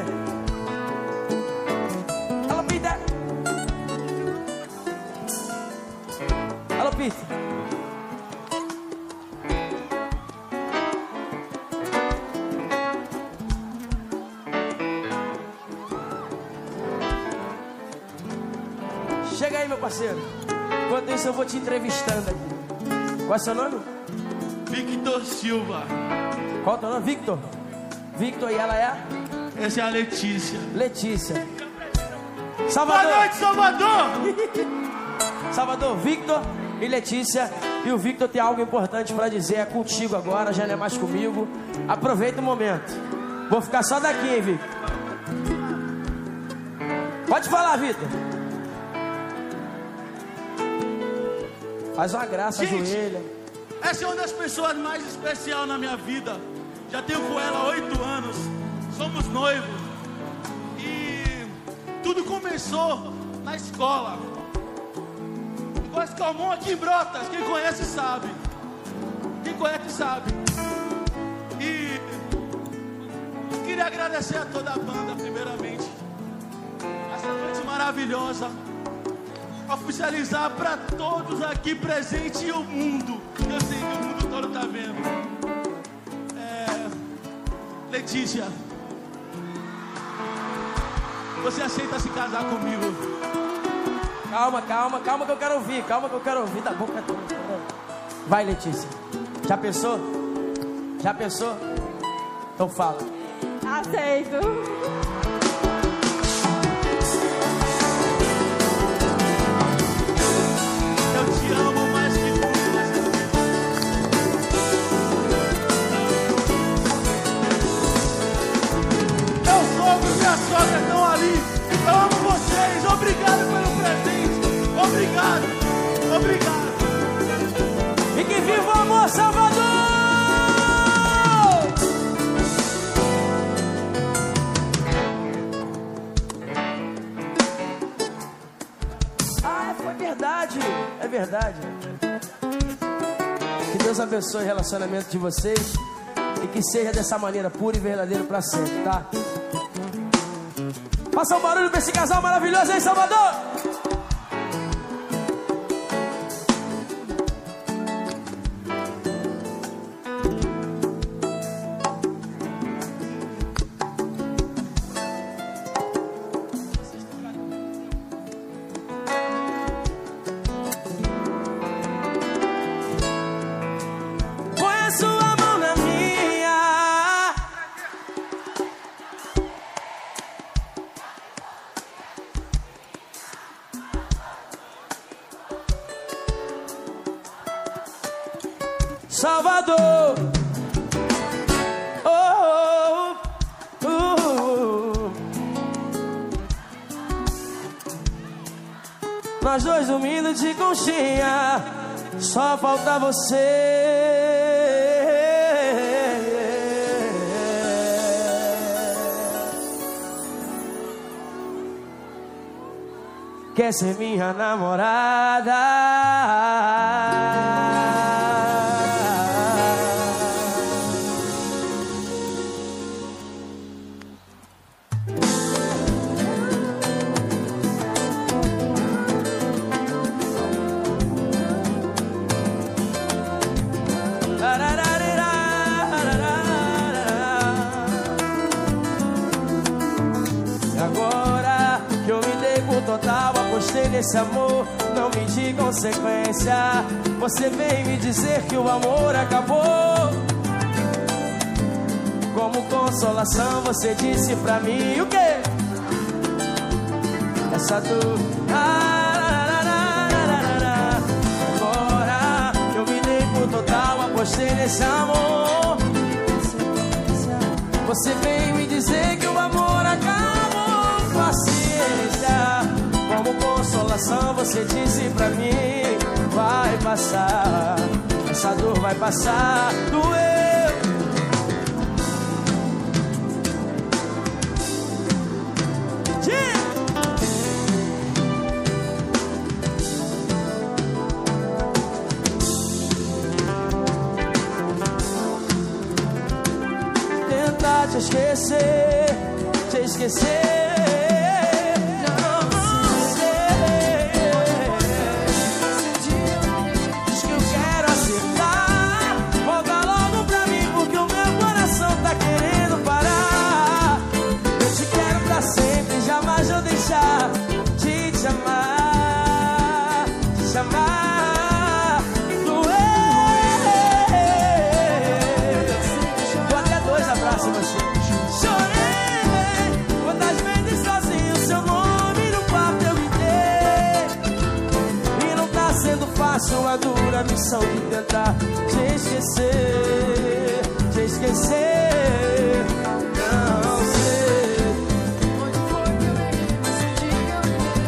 Alô, Peter! Alô, Peter! Chega aí, meu parceiro. Enquanto isso eu vou te entrevistando aqui. Qual é o seu nome? Victor Silva. Qual é o teu nome? Victor. Victor, e ela é? Essa é a Letícia. Letícia. Salvador. Boa noite, Salvador. Salvador, Victor e Letícia. E o Victor tem algo importante pra dizer. É contigo agora, já não é mais comigo. Aproveita o momento. Vou ficar só daqui, hein, Victor. Pode falar, Victor. Faz uma graça, ajoelha. Essa é uma das pessoas mais especiais na minha vida. Já tenho com ela 8 anos. Somos noivos. E tudo começou na escola. Com a Escalmon aqui em Brotas. Quem conhece sabe. Quem conhece sabe. E queria agradecer a toda a banda, primeiramente. Essa noite maravilhosa. oficializar para todos aqui presentes e o mundo. Eu sei que o mundo todo tá vendo. Letícia, você aceita se casar comigo? Calma que eu quero ouvir. Calma que eu quero ouvir da boca toda. Vai, Letícia. Já pensou? Já pensou? Então fala. Aceito. Eu te amo mais que tudo nessa vida. Meu sogro e minha sogra estão ali. Eu amo vocês. Obrigado pelo presente. Obrigado. E que viva o amor, Salvador! É verdade. Que Deus abençoe o relacionamento de vocês e que seja dessa maneira pura e verdadeira para sempre, tá? Faça um barulho pra esse casal maravilhoso aí, Salvador! Salvador, nós dois dormindo de conchinha, só falta você. Quer ser minha namorada? Apostei nesse amor, não medi consequência. Você vem me dizer que o amor acabou. Como consolação você disse pra mim o quê? Essa dor. Agora eu me dei por total, apostei nesse amor. Você vem me dizer que o amor acabou. Paciência. Como consolação você disse pra mim, vai passar, essa dor vai passar, doeu. Tentar te esquecer. Sua dura missão de tentar te esquecer, não sei onde foi que eu errei nesse dia.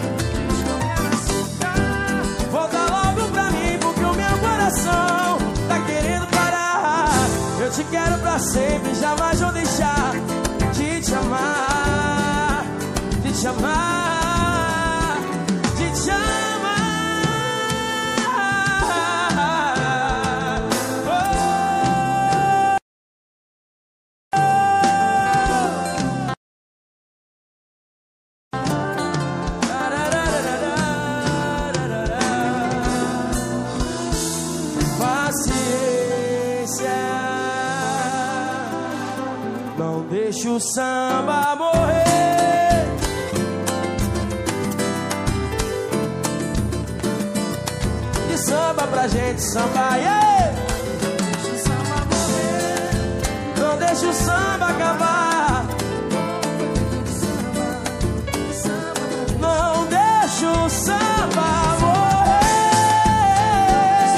Volta logo pra mim porque o meu coração tá querendo parar. Eu te quero pra sempre, jamais vou deixar de te amar, de te amar, de te amar. deixa o samba morrer. De samba pra gente sambar, yeah. Deixa o samba morrer. Não deixa o samba acabar. Não deixa o samba morrer.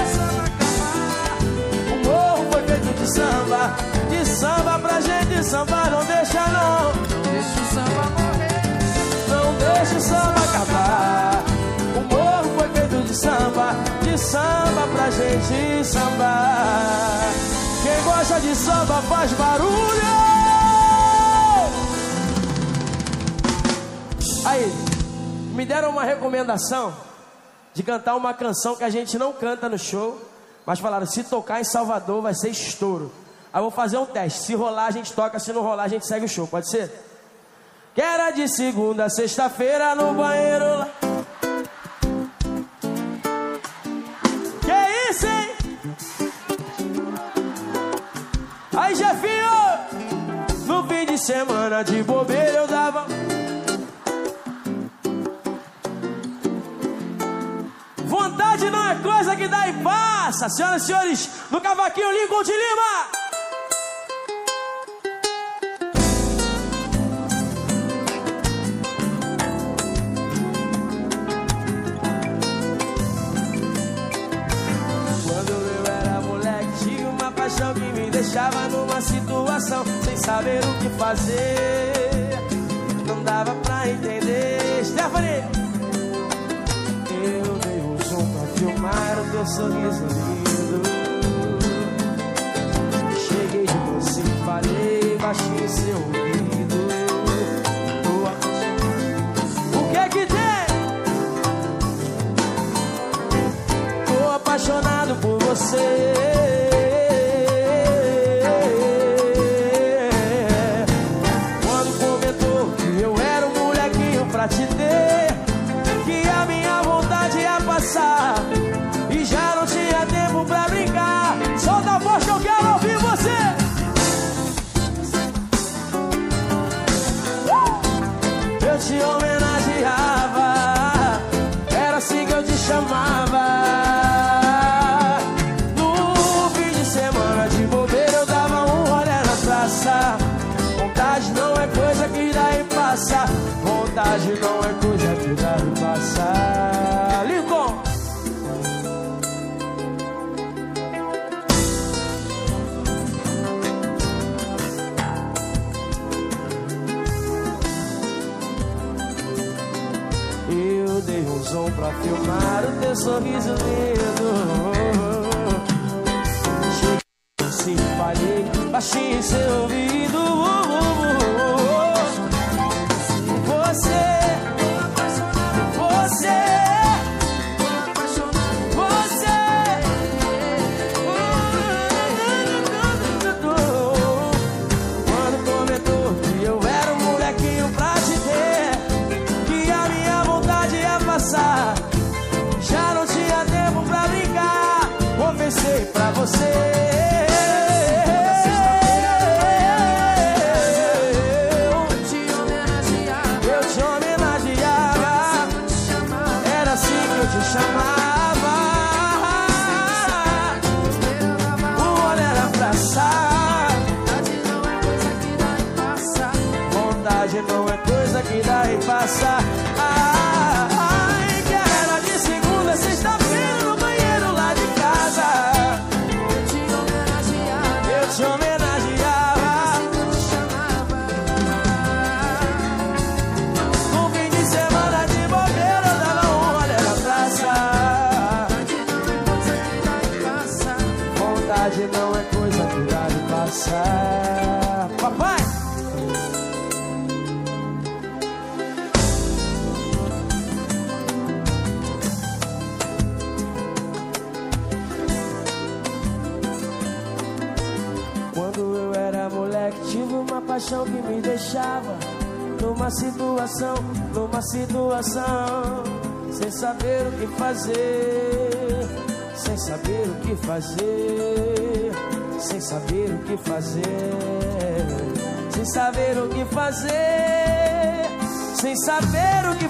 O morro foi feito de samba. De samba pra gente sambar, não deixa não. Deixa o samba morrer. Não deixa o samba acabar. O morro foi feito de samba pra gente sambar. Quem gosta de samba faz barulho. Aí, me deram uma recomendação de cantar uma canção que a gente não canta no show, mas falaram, se tocar em Salvador vai ser estouro. Aí eu vou fazer um teste, se rolar a gente toca, se não rolar a gente segue o show, pode ser? Que era de segunda a sexta-feira no banheiro lá. Que isso, hein? Aí, Jefinho, no fim de semana de bobeira eu dava... Vontade não é coisa que dá e passa. Senhoras e senhores, no cavaquinho Lincoln de Lima. Quando eu era moleque, tinha uma paixão que me deixava numa situação sem saber o que fazer. Não dava pra entender. Stephanie, eu dei um zoom pra filmar o teu sorriso lindo. Cheguei de você e falei baixinho em seu ouvido. O que é que tem? Tô apaixonado por você. Quando comentou que eu era um molequinho pra te ter, que a minha vontade ia passar e já não tinha tempo pra brincar. Solta a voz que eu quero ouvir você. Eu te homenageava, era assim que eu te chamava. No fim de semana de bobeira eu dava um rolê na praça. Vontade não é coisa que dá e passa. Vontade não é coisa que dá e passa. Lincoln. Eu dei um zoom pra filmar o teu sorriso lindo. Cheguei assim, falei baixinho em seu ouvido. Você, quando comentou que eu era um molequinho pra te ter, que a minha vontade ia passar, já não tinha tempo pra brincar. Confessei pra você. Chamava, o olho era pra assar. Vontade não é coisa que dá e passa. Ai, que era de segunda a sexta-feira no banheiro lá de casa. Eu te homenageava. No fim de semana de bobeira eu dava um olho na praça. Vontade não é coisa que dá e passa. Papai! Quando eu era moleque, tive uma paixão que me deixava numa situação, sem saber o que fazer, sem saber o que fazer, sem saber o que fazer, sem saber o que fazer, sem saber o que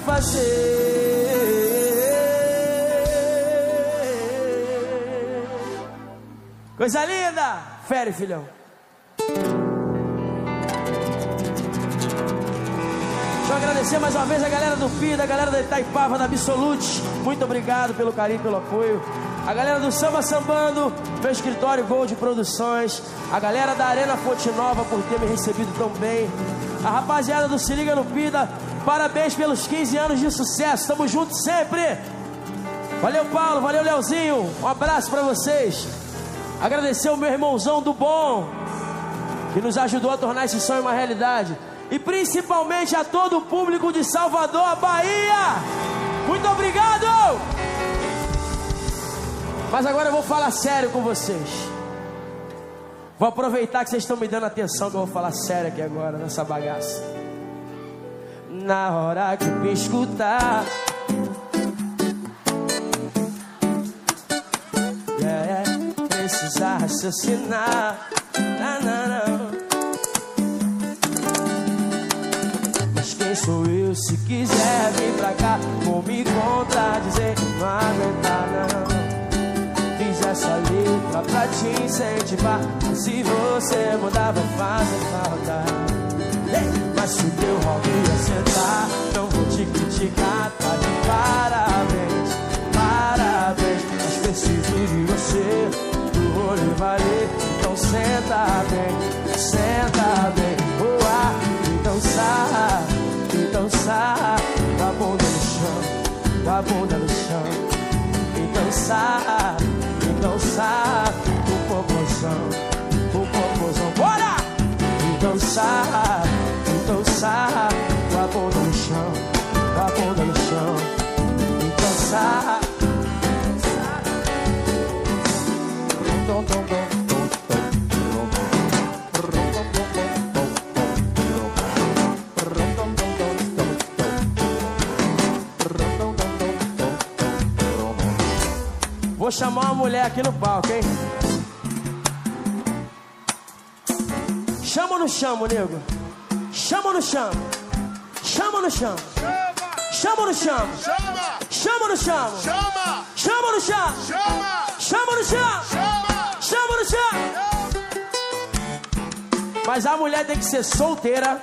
fazer. Coisa linda! Fere, filhão. Deixa eu agradecer mais uma vez a galera do PIDA, a galera da Itaipava, da Absolute. Muito obrigado pelo carinho, pelo apoio. A galera do Samba Sambando, meu escritório Gold Produções. A galera da Arena Fonte Nova por ter me recebido tão bem. A rapaziada do Se Liga no PIDA, parabéns pelos 15 anos de sucesso. Tamo juntos sempre. Valeu, Paulo, valeu, Leozinho. Um abraço pra vocês. Agradecer o meu irmãozão do Bom, que nos ajudou a tornar esse sonho uma realidade. E principalmente a todo o público de Salvador, Bahia. Muito obrigado! Mas agora eu vou falar sério com vocês. Vou aproveitar que vocês estão me dando atenção, que eu vou falar sério aqui agora, nessa bagaça. Na hora que me escutar, precisa raciocinar. Mas quem sou eu? Se quiser vir pra cá, vou me contradizer. Não aguentar não. Fiz essa letra pra te incentivar. Se você mudar vai fazer falta. Mas se o teu hobby acertar, não vou te criticar. Tá de parabéns, parabéns. Mas preciso de você, do olho valer. Então senta bem, boa. Então sai, com a bunda no chão, com a bunda no chão. Então sai, com popozão, bora! Então sai, com a bunda no chão, com a bunda no chão. Então sai. Vou chamar uma mulher aqui no palco, hein? Chama ou não chama, nego? Chama ou não chama? Chama ou não chama? Chama ou não chama? Chama ou não chama? Chama ou não chama? Chama ou não chama? Chama ou não chama? Mas a mulher tem que ser solteira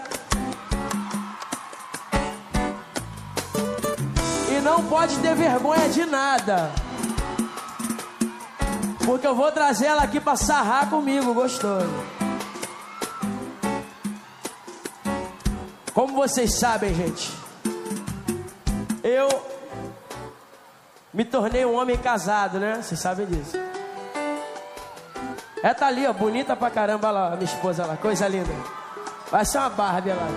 e não pode ter vergonha de nada. Porque eu vou trazer ela aqui pra sarrar comigo, gostoso. Como vocês sabem, gente, eu me tornei um homem casado, né? Vocês sabem disso. Ela tá ali, ó, bonita pra caramba lá, a minha esposa lá, coisa linda. Vai ser uma Barbie lá.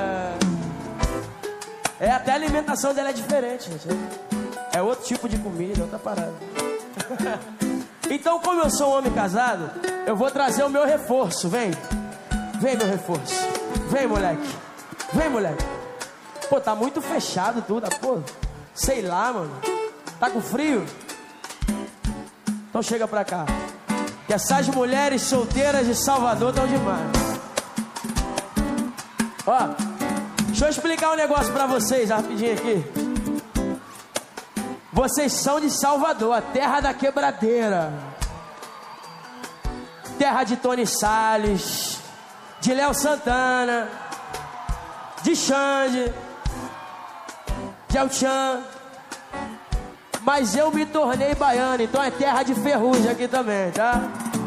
Até a alimentação dela é diferente, gente. É outro tipo de comida, outra parada. Então, como eu sou um homem casado, eu vou trazer o meu reforço. Vem meu reforço. Vem, moleque. Pô, tá muito fechado tudo, pô. Sei lá, mano. Tá com frio? Então chega pra cá. Que essas mulheres solteiras de Salvador estão demais. Ó, deixa eu explicar um negócio pra vocês rapidinho aqui. Vocês são de Salvador, a terra da quebradeira. Terra de Tony Salles, de Léo Santana, de Xande, de El Chan. Mas eu me tornei baiano, então é terra de Ferrugem aqui também, tá?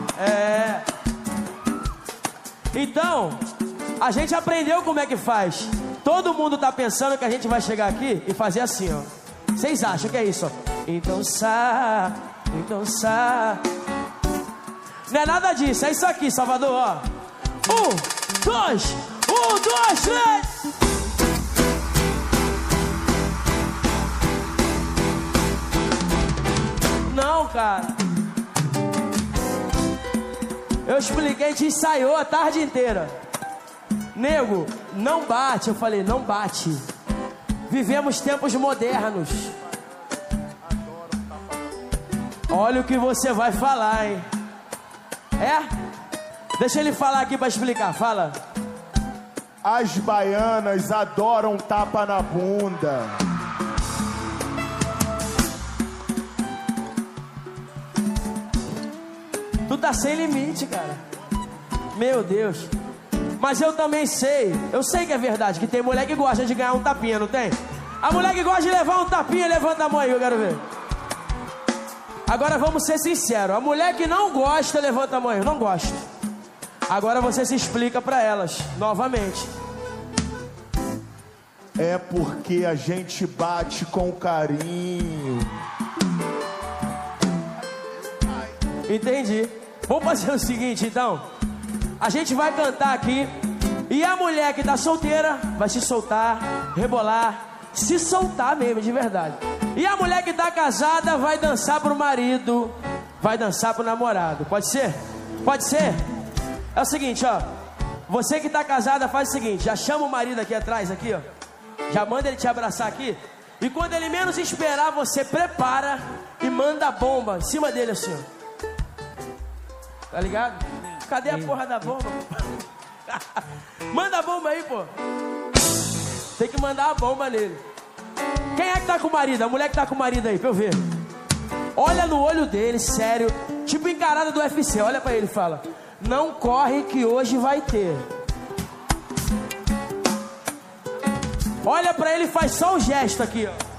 Então, a gente aprendeu como é que faz. Todo mundo tá pensando que a gente vai chegar aqui e fazer assim, ó. Vocês acham que é isso, ó? Então sai. Não é nada disso, é isso aqui, Salvador, ó. 1, 2, 3. Não, cara. Eu expliquei, a gente ensaiou a tarde inteira. Nego, não bate. Eu falei, não bate. Vivemos tempos modernos. Olha o que você vai falar, hein? Deixa ele falar aqui pra explicar. Fala. As baianas adoram tapa na bunda. Tu tá sem limite, cara. Meu Deus. Mas eu também sei, eu sei que é verdade, que tem mulher que gosta de ganhar um tapinha, não tem? A mulher que gosta de levar um tapinha, levanta a mão aí, eu quero ver. Agora vamos ser sinceros, a mulher que não gosta, levanta a mão aí, eu não gosto. Agora você se explica pra elas, novamente. É porque a gente bate com carinho. Entendi. Vamos fazer o seguinte, então. A gente vai cantar aqui e a mulher que tá solteira vai se soltar, rebolar, se soltar mesmo, de verdade. E a mulher que tá casada vai dançar pro marido, vai dançar pro namorado. Pode ser? Pode ser? É o seguinte, ó. Você que tá casada faz o seguinte, já chama o marido aqui atrás, aqui, ó. Já manda ele te abraçar aqui. E quando ele menos esperar, você prepara e manda a bomba em cima dele assim, ó. Tá ligado? Cadê a porra da bomba? Manda a bomba aí, pô. Tem que mandar a bomba nele. Quem é que tá com o marido? A mulher que tá com o marido aí, pra eu ver. Olha no olho dele, sério. Tipo encarada do UFC. Olha pra ele e fala: não corre que hoje vai ter. Olha pra ele e faz só um gesto aqui, ó.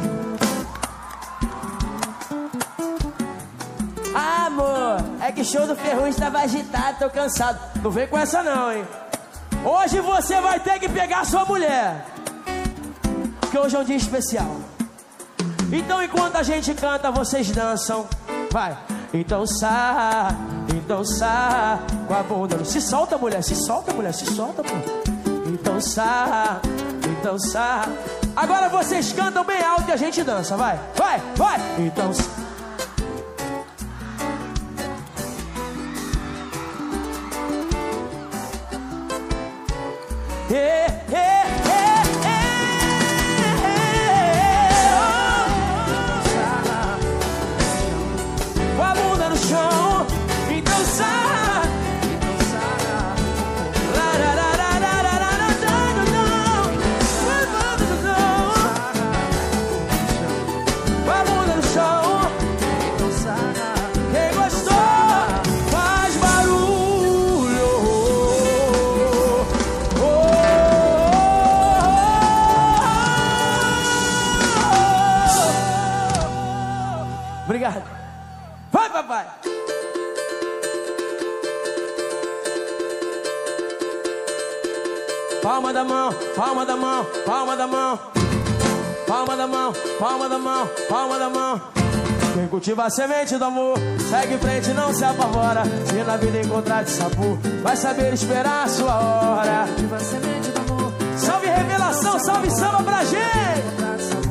Ah, amor, é que show do Ferrugem estava agitado, tô cansado. Não vem com essa não, hein. Hoje você vai ter que pegar sua mulher, porque hoje é um dia especial. Então enquanto a gente canta, vocês dançam. Vai. Então sarra com a bunda. Se solta, mulher, se solta, mulher, se solta, pô. Então sarra. Agora vocês cantam bem alto e a gente dança, vai, vai, vai. Então com a bunda no chão. Então sarra. Com a bunda no chão. Quem gostou faz barulho. Obrigado. Vai, papai. Palma da mão, palma da mão, palma da mão. Palma da mão, palma da mão, palma da mão. Quem cultiva a semente do amor segue em frente, não se apavora. Se na vida encontrar de sabor, vai saber esperar a sua hora. Cultiva a semente do amor. Salve revelação, salve samba pra gente.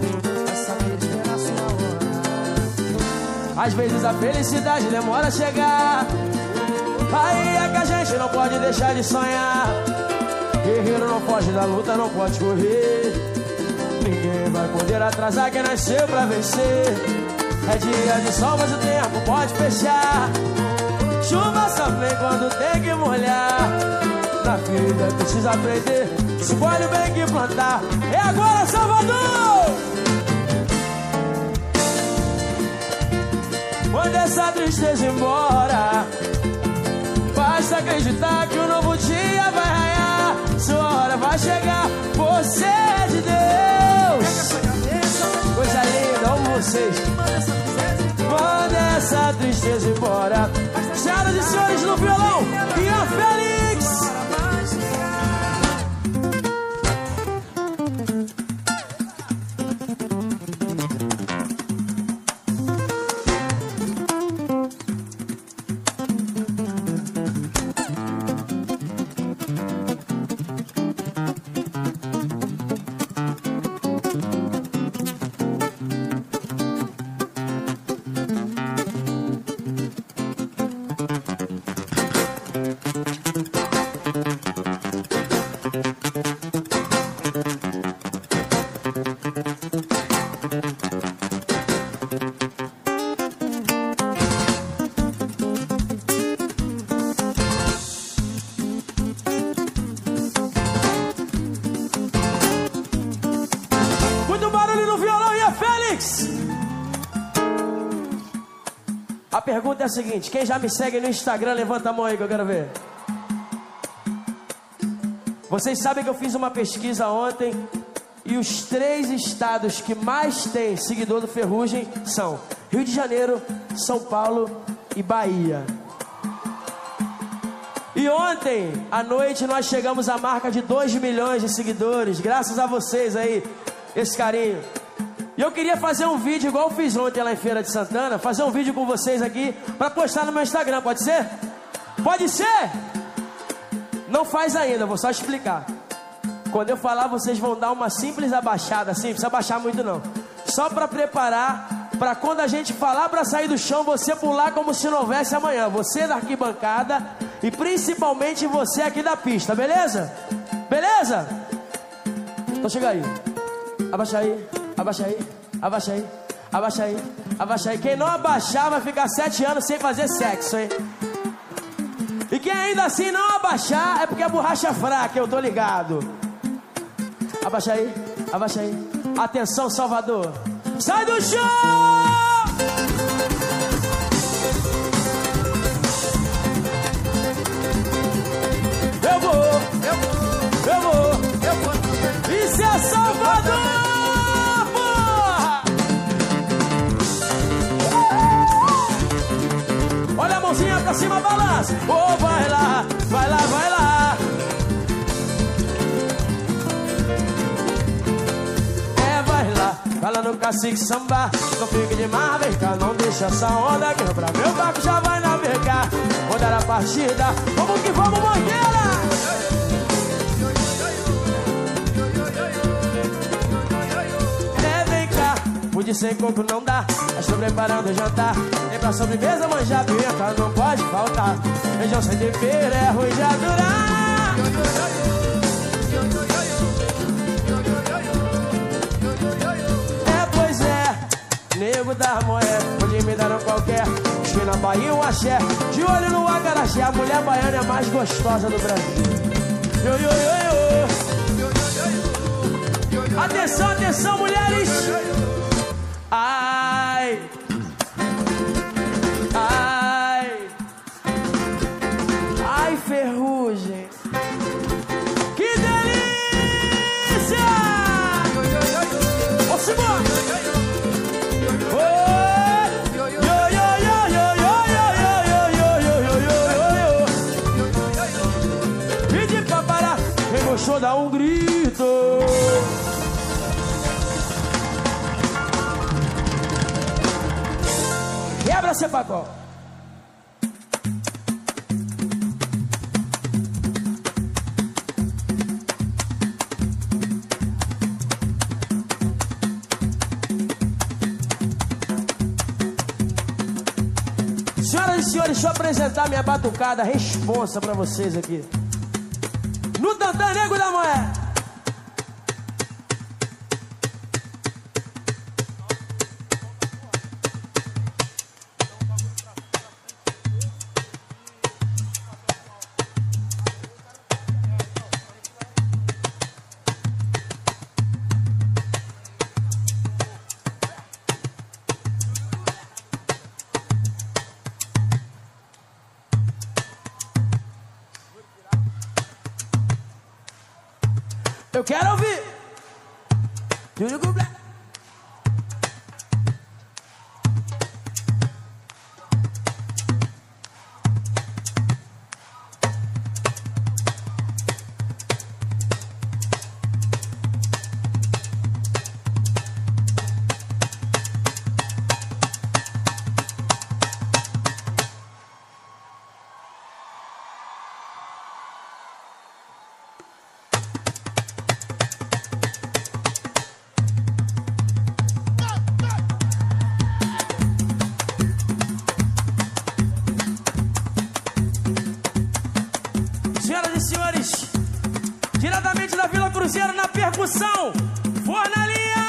Às vezes a felicidade demora a chegar. Aí é que a gente não pode deixar de sonhar. Guerreiro não foge da luta, não pode correr. Ninguém vai poder atrasar quem nasceu pra vencer. É dia de sol, mas o tempo pode fechar. Chuva só vem quando tem que molhar. Na vida precisa aprender. Escolhe o bem que plantar. É agora, Salvador! Manda essa tristeza embora. Basta acreditar que um novo dia vai raiar. Sua hora vai chegar. Você é de Deus. Coisa linda, amo vocês. Manda essa tristeza embora. Senhoras e senhores, no violão, Ian Félix. A pergunta é a seguinte: quem já me segue no Instagram, levanta a mão aí que eu quero ver. Vocês sabem que eu fiz uma pesquisa ontem e os 3 estados que mais têm seguidor do Ferrugem são Rio de Janeiro, São Paulo e Bahia. E ontem à noite nós chegamos à marca de 2 milhões de seguidores, graças a vocês aí, esse carinho. E eu queria fazer um vídeo igual eu fiz ontem lá em Feira de Santana, fazer um vídeo com vocês aqui pra postar no meu Instagram, pode ser? Pode ser? Não faz ainda, vou só explicar. Quando eu falar, vocês vão dar uma simples abaixada, assim, não precisa abaixar muito não. Só pra preparar, pra quando a gente falar pra sair do chão, você pular como se não houvesse amanhã. Você da arquibancada e principalmente você aqui da pista, beleza? Beleza? Então chega aí. Abaixa aí, abaixa aí, abaixa aí, abaixa aí, abaixa aí. Quem não abaixar vai ficar 7 anos sem fazer sexo, hein? E quem ainda assim não abaixar é porque a borracha é fraca, eu tô ligado. Abaixa aí, abaixa aí. Atenção, Salvador. Sai do chão! Eu vou. Isso é Salvador! Olha a mãozinha pra cima, balança. Oh, vai lá, vai lá, vai lá. É, vai lá no cacique samba. Não fique de mar, vem cá, não deixa essa onda que pra meu barco já vai navegar. Rodar a partida, vamos que vamos, Mangueira! É, vem cá, pude sem coco não dá. Estou preparando o jantar. Nem pra sobremesa manjar pimenta não pode faltar. Feijão sem tempero é ruim de adorar. É, pois é, nego da moeda, pode me dar um qualquer. Esquina na Bahia um axé. De olho no acarajé, a mulher baiana é a mais gostosa do Brasil. Atenção, atenção, mulheres. Ai, ai, ai, Ferrugem. Que delícia! Vamos embora! Pedi pra parar, quem gostou dá um grito. Quebra, Cepacol. Senhoras e senhores, deixa eu apresentar minha batucada responsa pra vocês aqui. No Tantã Nego da Moé. Eu quero ouvir. Júlio Gubler. Diretamente da Vila Cruzeiro na percussão, Fornalinha!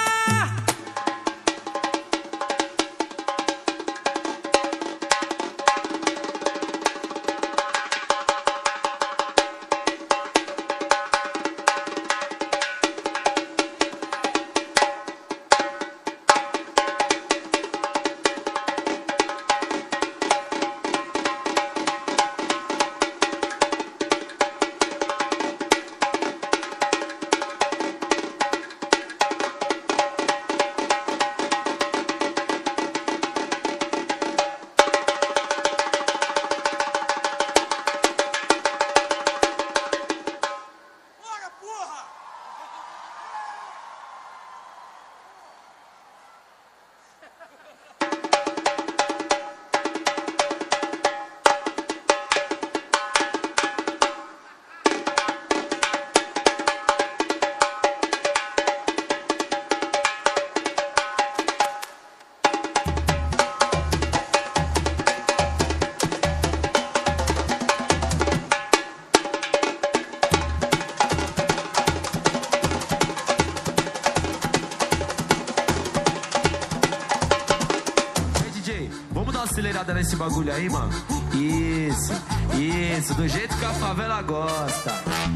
DJ, vamos dar uma acelerada nesse bagulho aí, mano. Isso, do jeito que a favela gosta.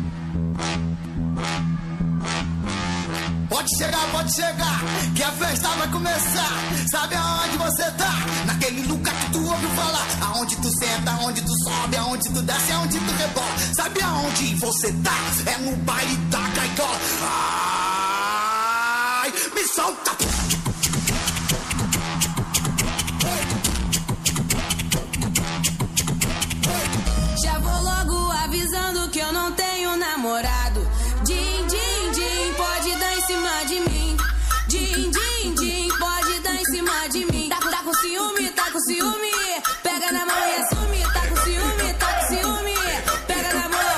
Pode chegar, que a festa vai começar. Sabe aonde você tá? Naquele lugar que tu ouviu falar. Aonde tu senta, aonde tu sobe, aonde tu desce, aonde tu rebola. Sabe aonde você tá? É no baile da gaiola. Ai, me solta. Já vou logo avisando que eu não tenho namorado. Din, din, din, pode dar em cima de mim. Din, din, din, pode dar em cima de mim. Tá com ciúme, tá com ciúme. Pega na mão e assume. Tá com ciúme, tá com ciúme. Pega na mão.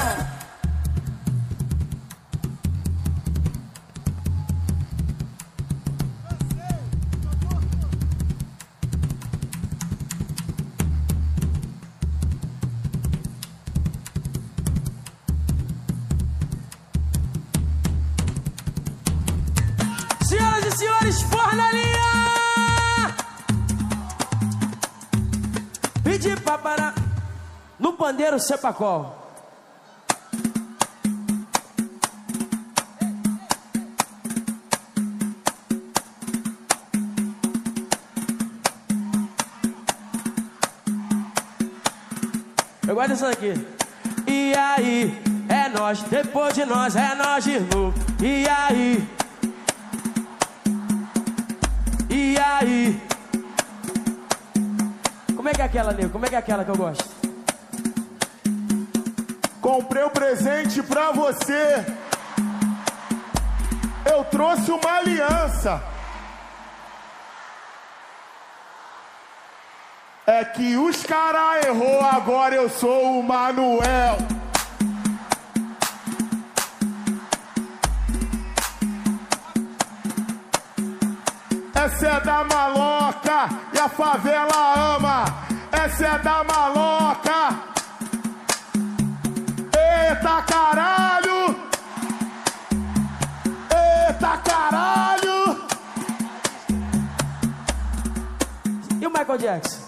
Senhoras e senhores, fornalinha! Pedi pra parar no pandeiro Cepacol. Eu gosto dessa daqui. E aí, é nós, depois de nós, é nós de novo. E aí? E aí? Como é que é aquela, Nego? Como é que é aquela que eu gosto? Comprei um presente pra você. Eu trouxe uma aliança. É que os cara errou, agora eu sou o Manuel. Essa é da maloca e a favela ama. Essa é da maloca. Eita caralho! Eita caralho! E o Michael Jackson?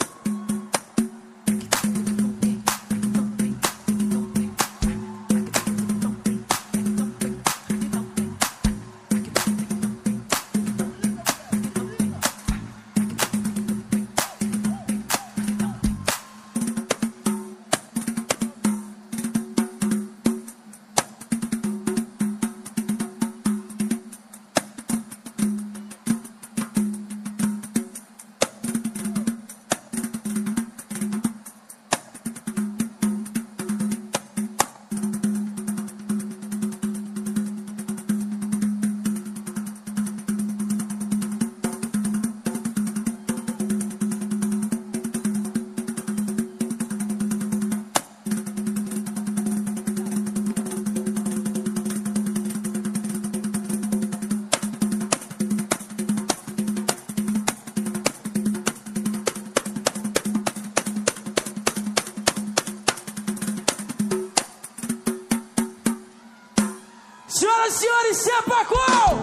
Senhoras e senhores, Cepacol!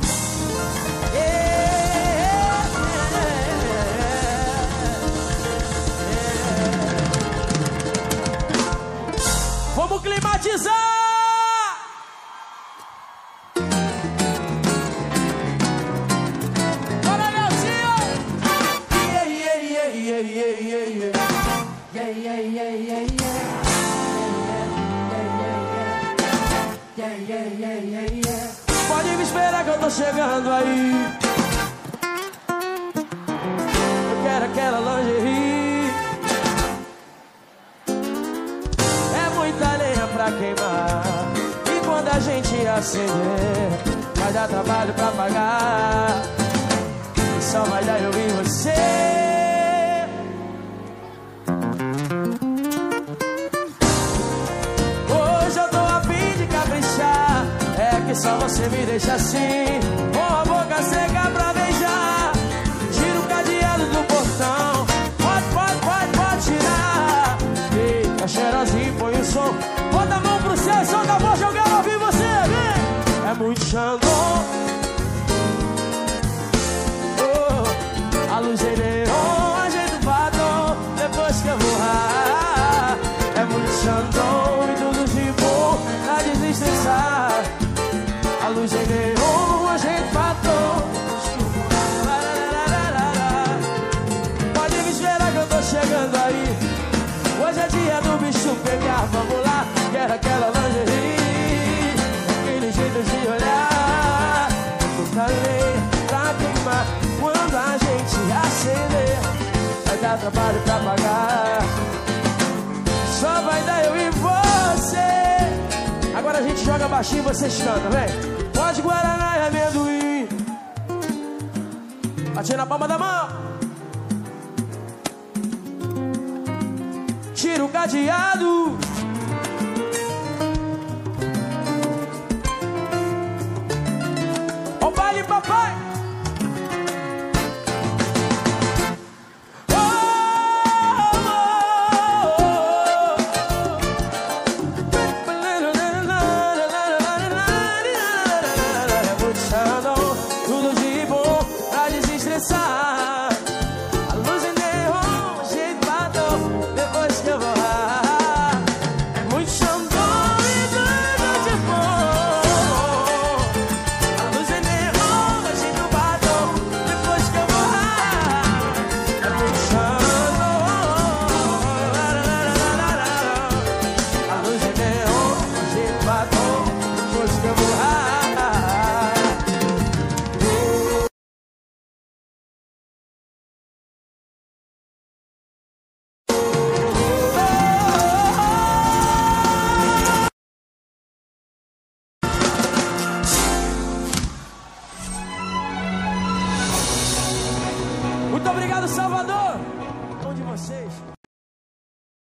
Vamos climatizar! Bora, Leozinho! Pode me esperar que eu tô chegando aí. Eu quero aquela lingerie. É muita lenha pra queimar. E quando a gente acender, vai dar trabalho pra pagar. E só vai dar eu e você. Hoje eu tô a fim de caprichar. É que só você me deixa assim, com a boca seca pra beijar. Tira o cadeado do portão. Pode tirar. Fica cheirosinho, põe o som. Bota a mão pro céu, solta a voz, eu quero ouvir você, vem. É muito Xandão. Oh, a luz é neon. do PPA, vamos lá. Quero aquela lingerie, aquele jeito de olhar. Muita lenha pra queimar. Quando a gente acender, vai dar trabalho pra pagar. Só vai dar eu e você. Agora a gente joga baixinho e vocês cantam, vem. Pode guaraná e amendoim. Bate na palma da mão. Tira o cadeado. Ó o baile, papai. Tudo de bom pra desestressar. A luz em neon, jeito batom, depois que eu vou lá. É muito xandão e tudo de bom. A luz em neon, jeito batom, depois que eu vou lá. É muito xandão. A luz em neon, jeito batom, depois que eu vou lá. Muito obrigado, Salvador. Um de vocês.